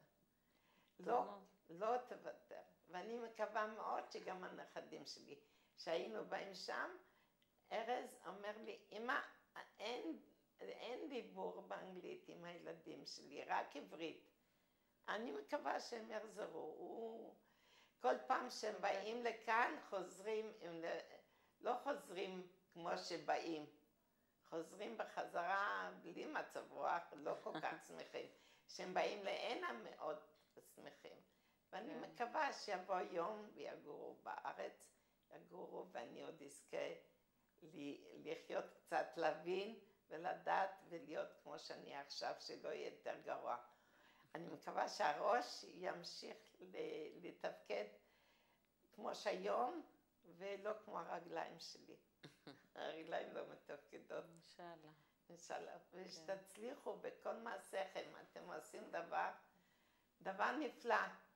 לא תוותר. ואני מקווה מאוד שגם הנכדים שלי, שהיינו בהם שם, ארז אומר לי, אמא, אין דיבור באנגלית עם הילדים שלי, רק עברית. אני מקווה שהם יחזרו. כל פעם שהם באים לכאן, חוזרים, לא חוזרים כמו שבאים. חוזרים בחזרה בלי מצב רוח, לא כל כך שמחים. כשהם באים להנה מאוד שמחים. ואני מקווה שיבוא יום ויגורו בארץ, יגורו, ואני עוד אזכה לחיות קצת, להבין ולדעת ולהיות כמו שאני עכשיו, שלא יהיה יותר גרוע. אני מקווה שהראש ימשיך לתפקד כמו שהיום, ולא כמו הרגליים שלי. הרגליים לא מתפקדות. אינשאללה. אינשאללה. ושתצליחו בכל מעשיכם, אתם עושים דבר נפלא.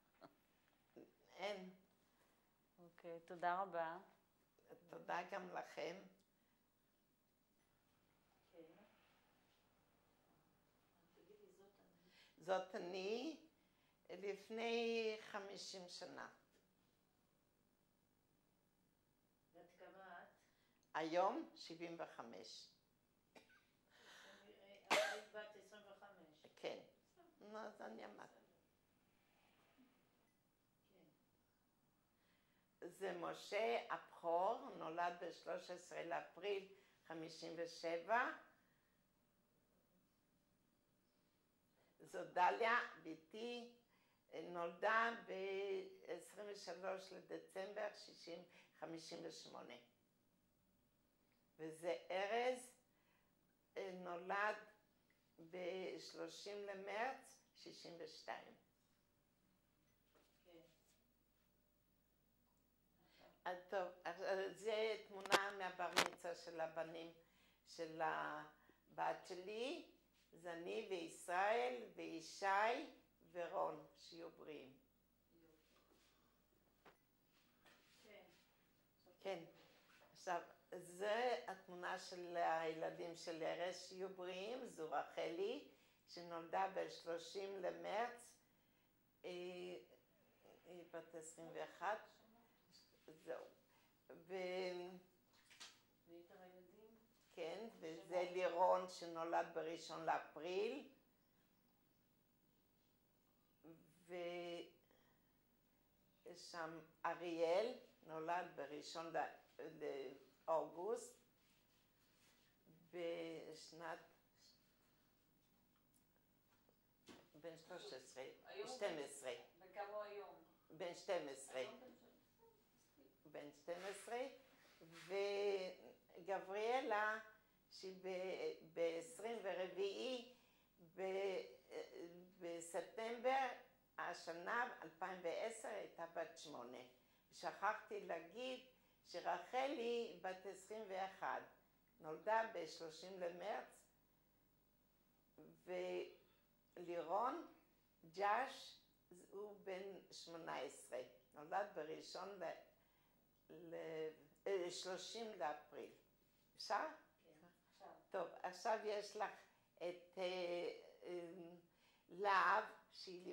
אין. אוקיי, תודה רבה. תודה גם לכם. זאת אני לפני 50 שנה. ואת כמה את? היום 75. היית בת 25. כן. נו, אז אני אמרתי. זה משה הבכור, נולד ב-13 לאפריל 57. זו דליה, ביתי, נולדה ב-23 לדצמבר 58. וזה ארז, נולד ב-30 למרץ 62. טוב, זה תמונה מהבר מצווה של הבנים של הבת שלי, זה אני וישראל וישי ורון, שיהיו בריאים. כן. עכשיו, זה התמונה של הילדים של ארז, שיהיו בריאים, זו רחלי, שנולדה ב-30 למרץ, היא בת 21. זהו. ויתר הילדים? כן, וזה לירון שנולד ב-1 לאפריל. ושם אריאל נולד ב-1 לאוגוסט בשנת בן 13, היום הוא 12, וכמה הוא היום? בן 12. בן 12, וגבריאלה שהיא ב-24 בספטמבר השנה 2010 הייתה בת 8. שכחתי להגיד שרחלי בת 21, נולדה ב-30 למרץ, ולירון ג'אש הוא בן 18, נולד בראשון 30 לאפריל. אפשר? כן, עכשיו. טוב, עכשיו יש לך את להב, שהיא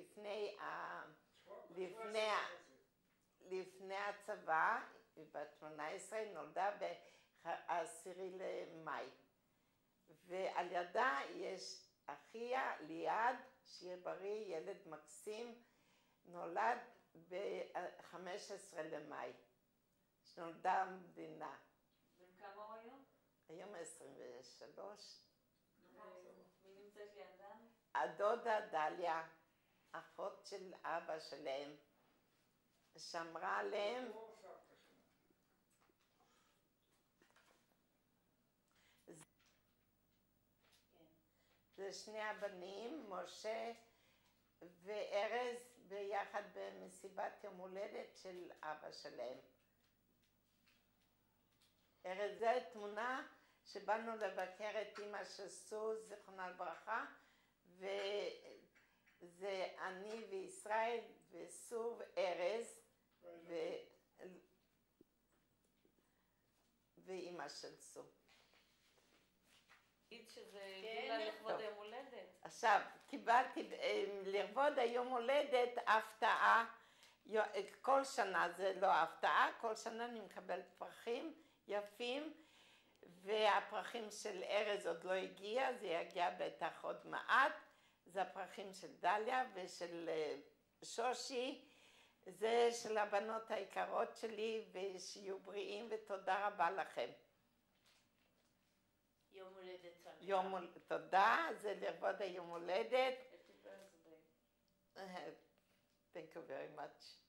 לפני הצבא, היא בת 18, נולדה ב-10 למאי. ועל ידה יש אחיה ליעד, שיהיה בריא, ילד מקסים, נולד ב-15 למאי, שנולדה המדינה. בן כמה הוא היום? היום 23. מי נמצאת לידם? הדודה דליה, אחות של אבא שלהם, שמרה עליהם. זה שני הבנים, משה וארז, ביחד במסיבת יום הולדת של אבא שלהם. ארז, זו תמונה שבאנו לבקר את אמא של סוז, זיכרונה לברכה, וזה אני וישראל וסוב ארז ואמא של סוב. תגיד שזה גילה לכבוד היום הולדת. עכשיו, קיבלתי לכבוד היום הולדת הפתעה, כל שנה זה לא הפתעה, כל שנה אני מקבלת פרחים יפים, והפרחים של ארז עוד לא הגיע, זה יגיע בטח עוד מעט, זה הפרחים של דליה ושל שושי, זה של הבנות היקרות שלי, ושיהיו בריאים ותודה רבה לכם. יום הולדת שמח. תודה, זה לכבוד היום הולדת. Happy birthday. Thank you very much.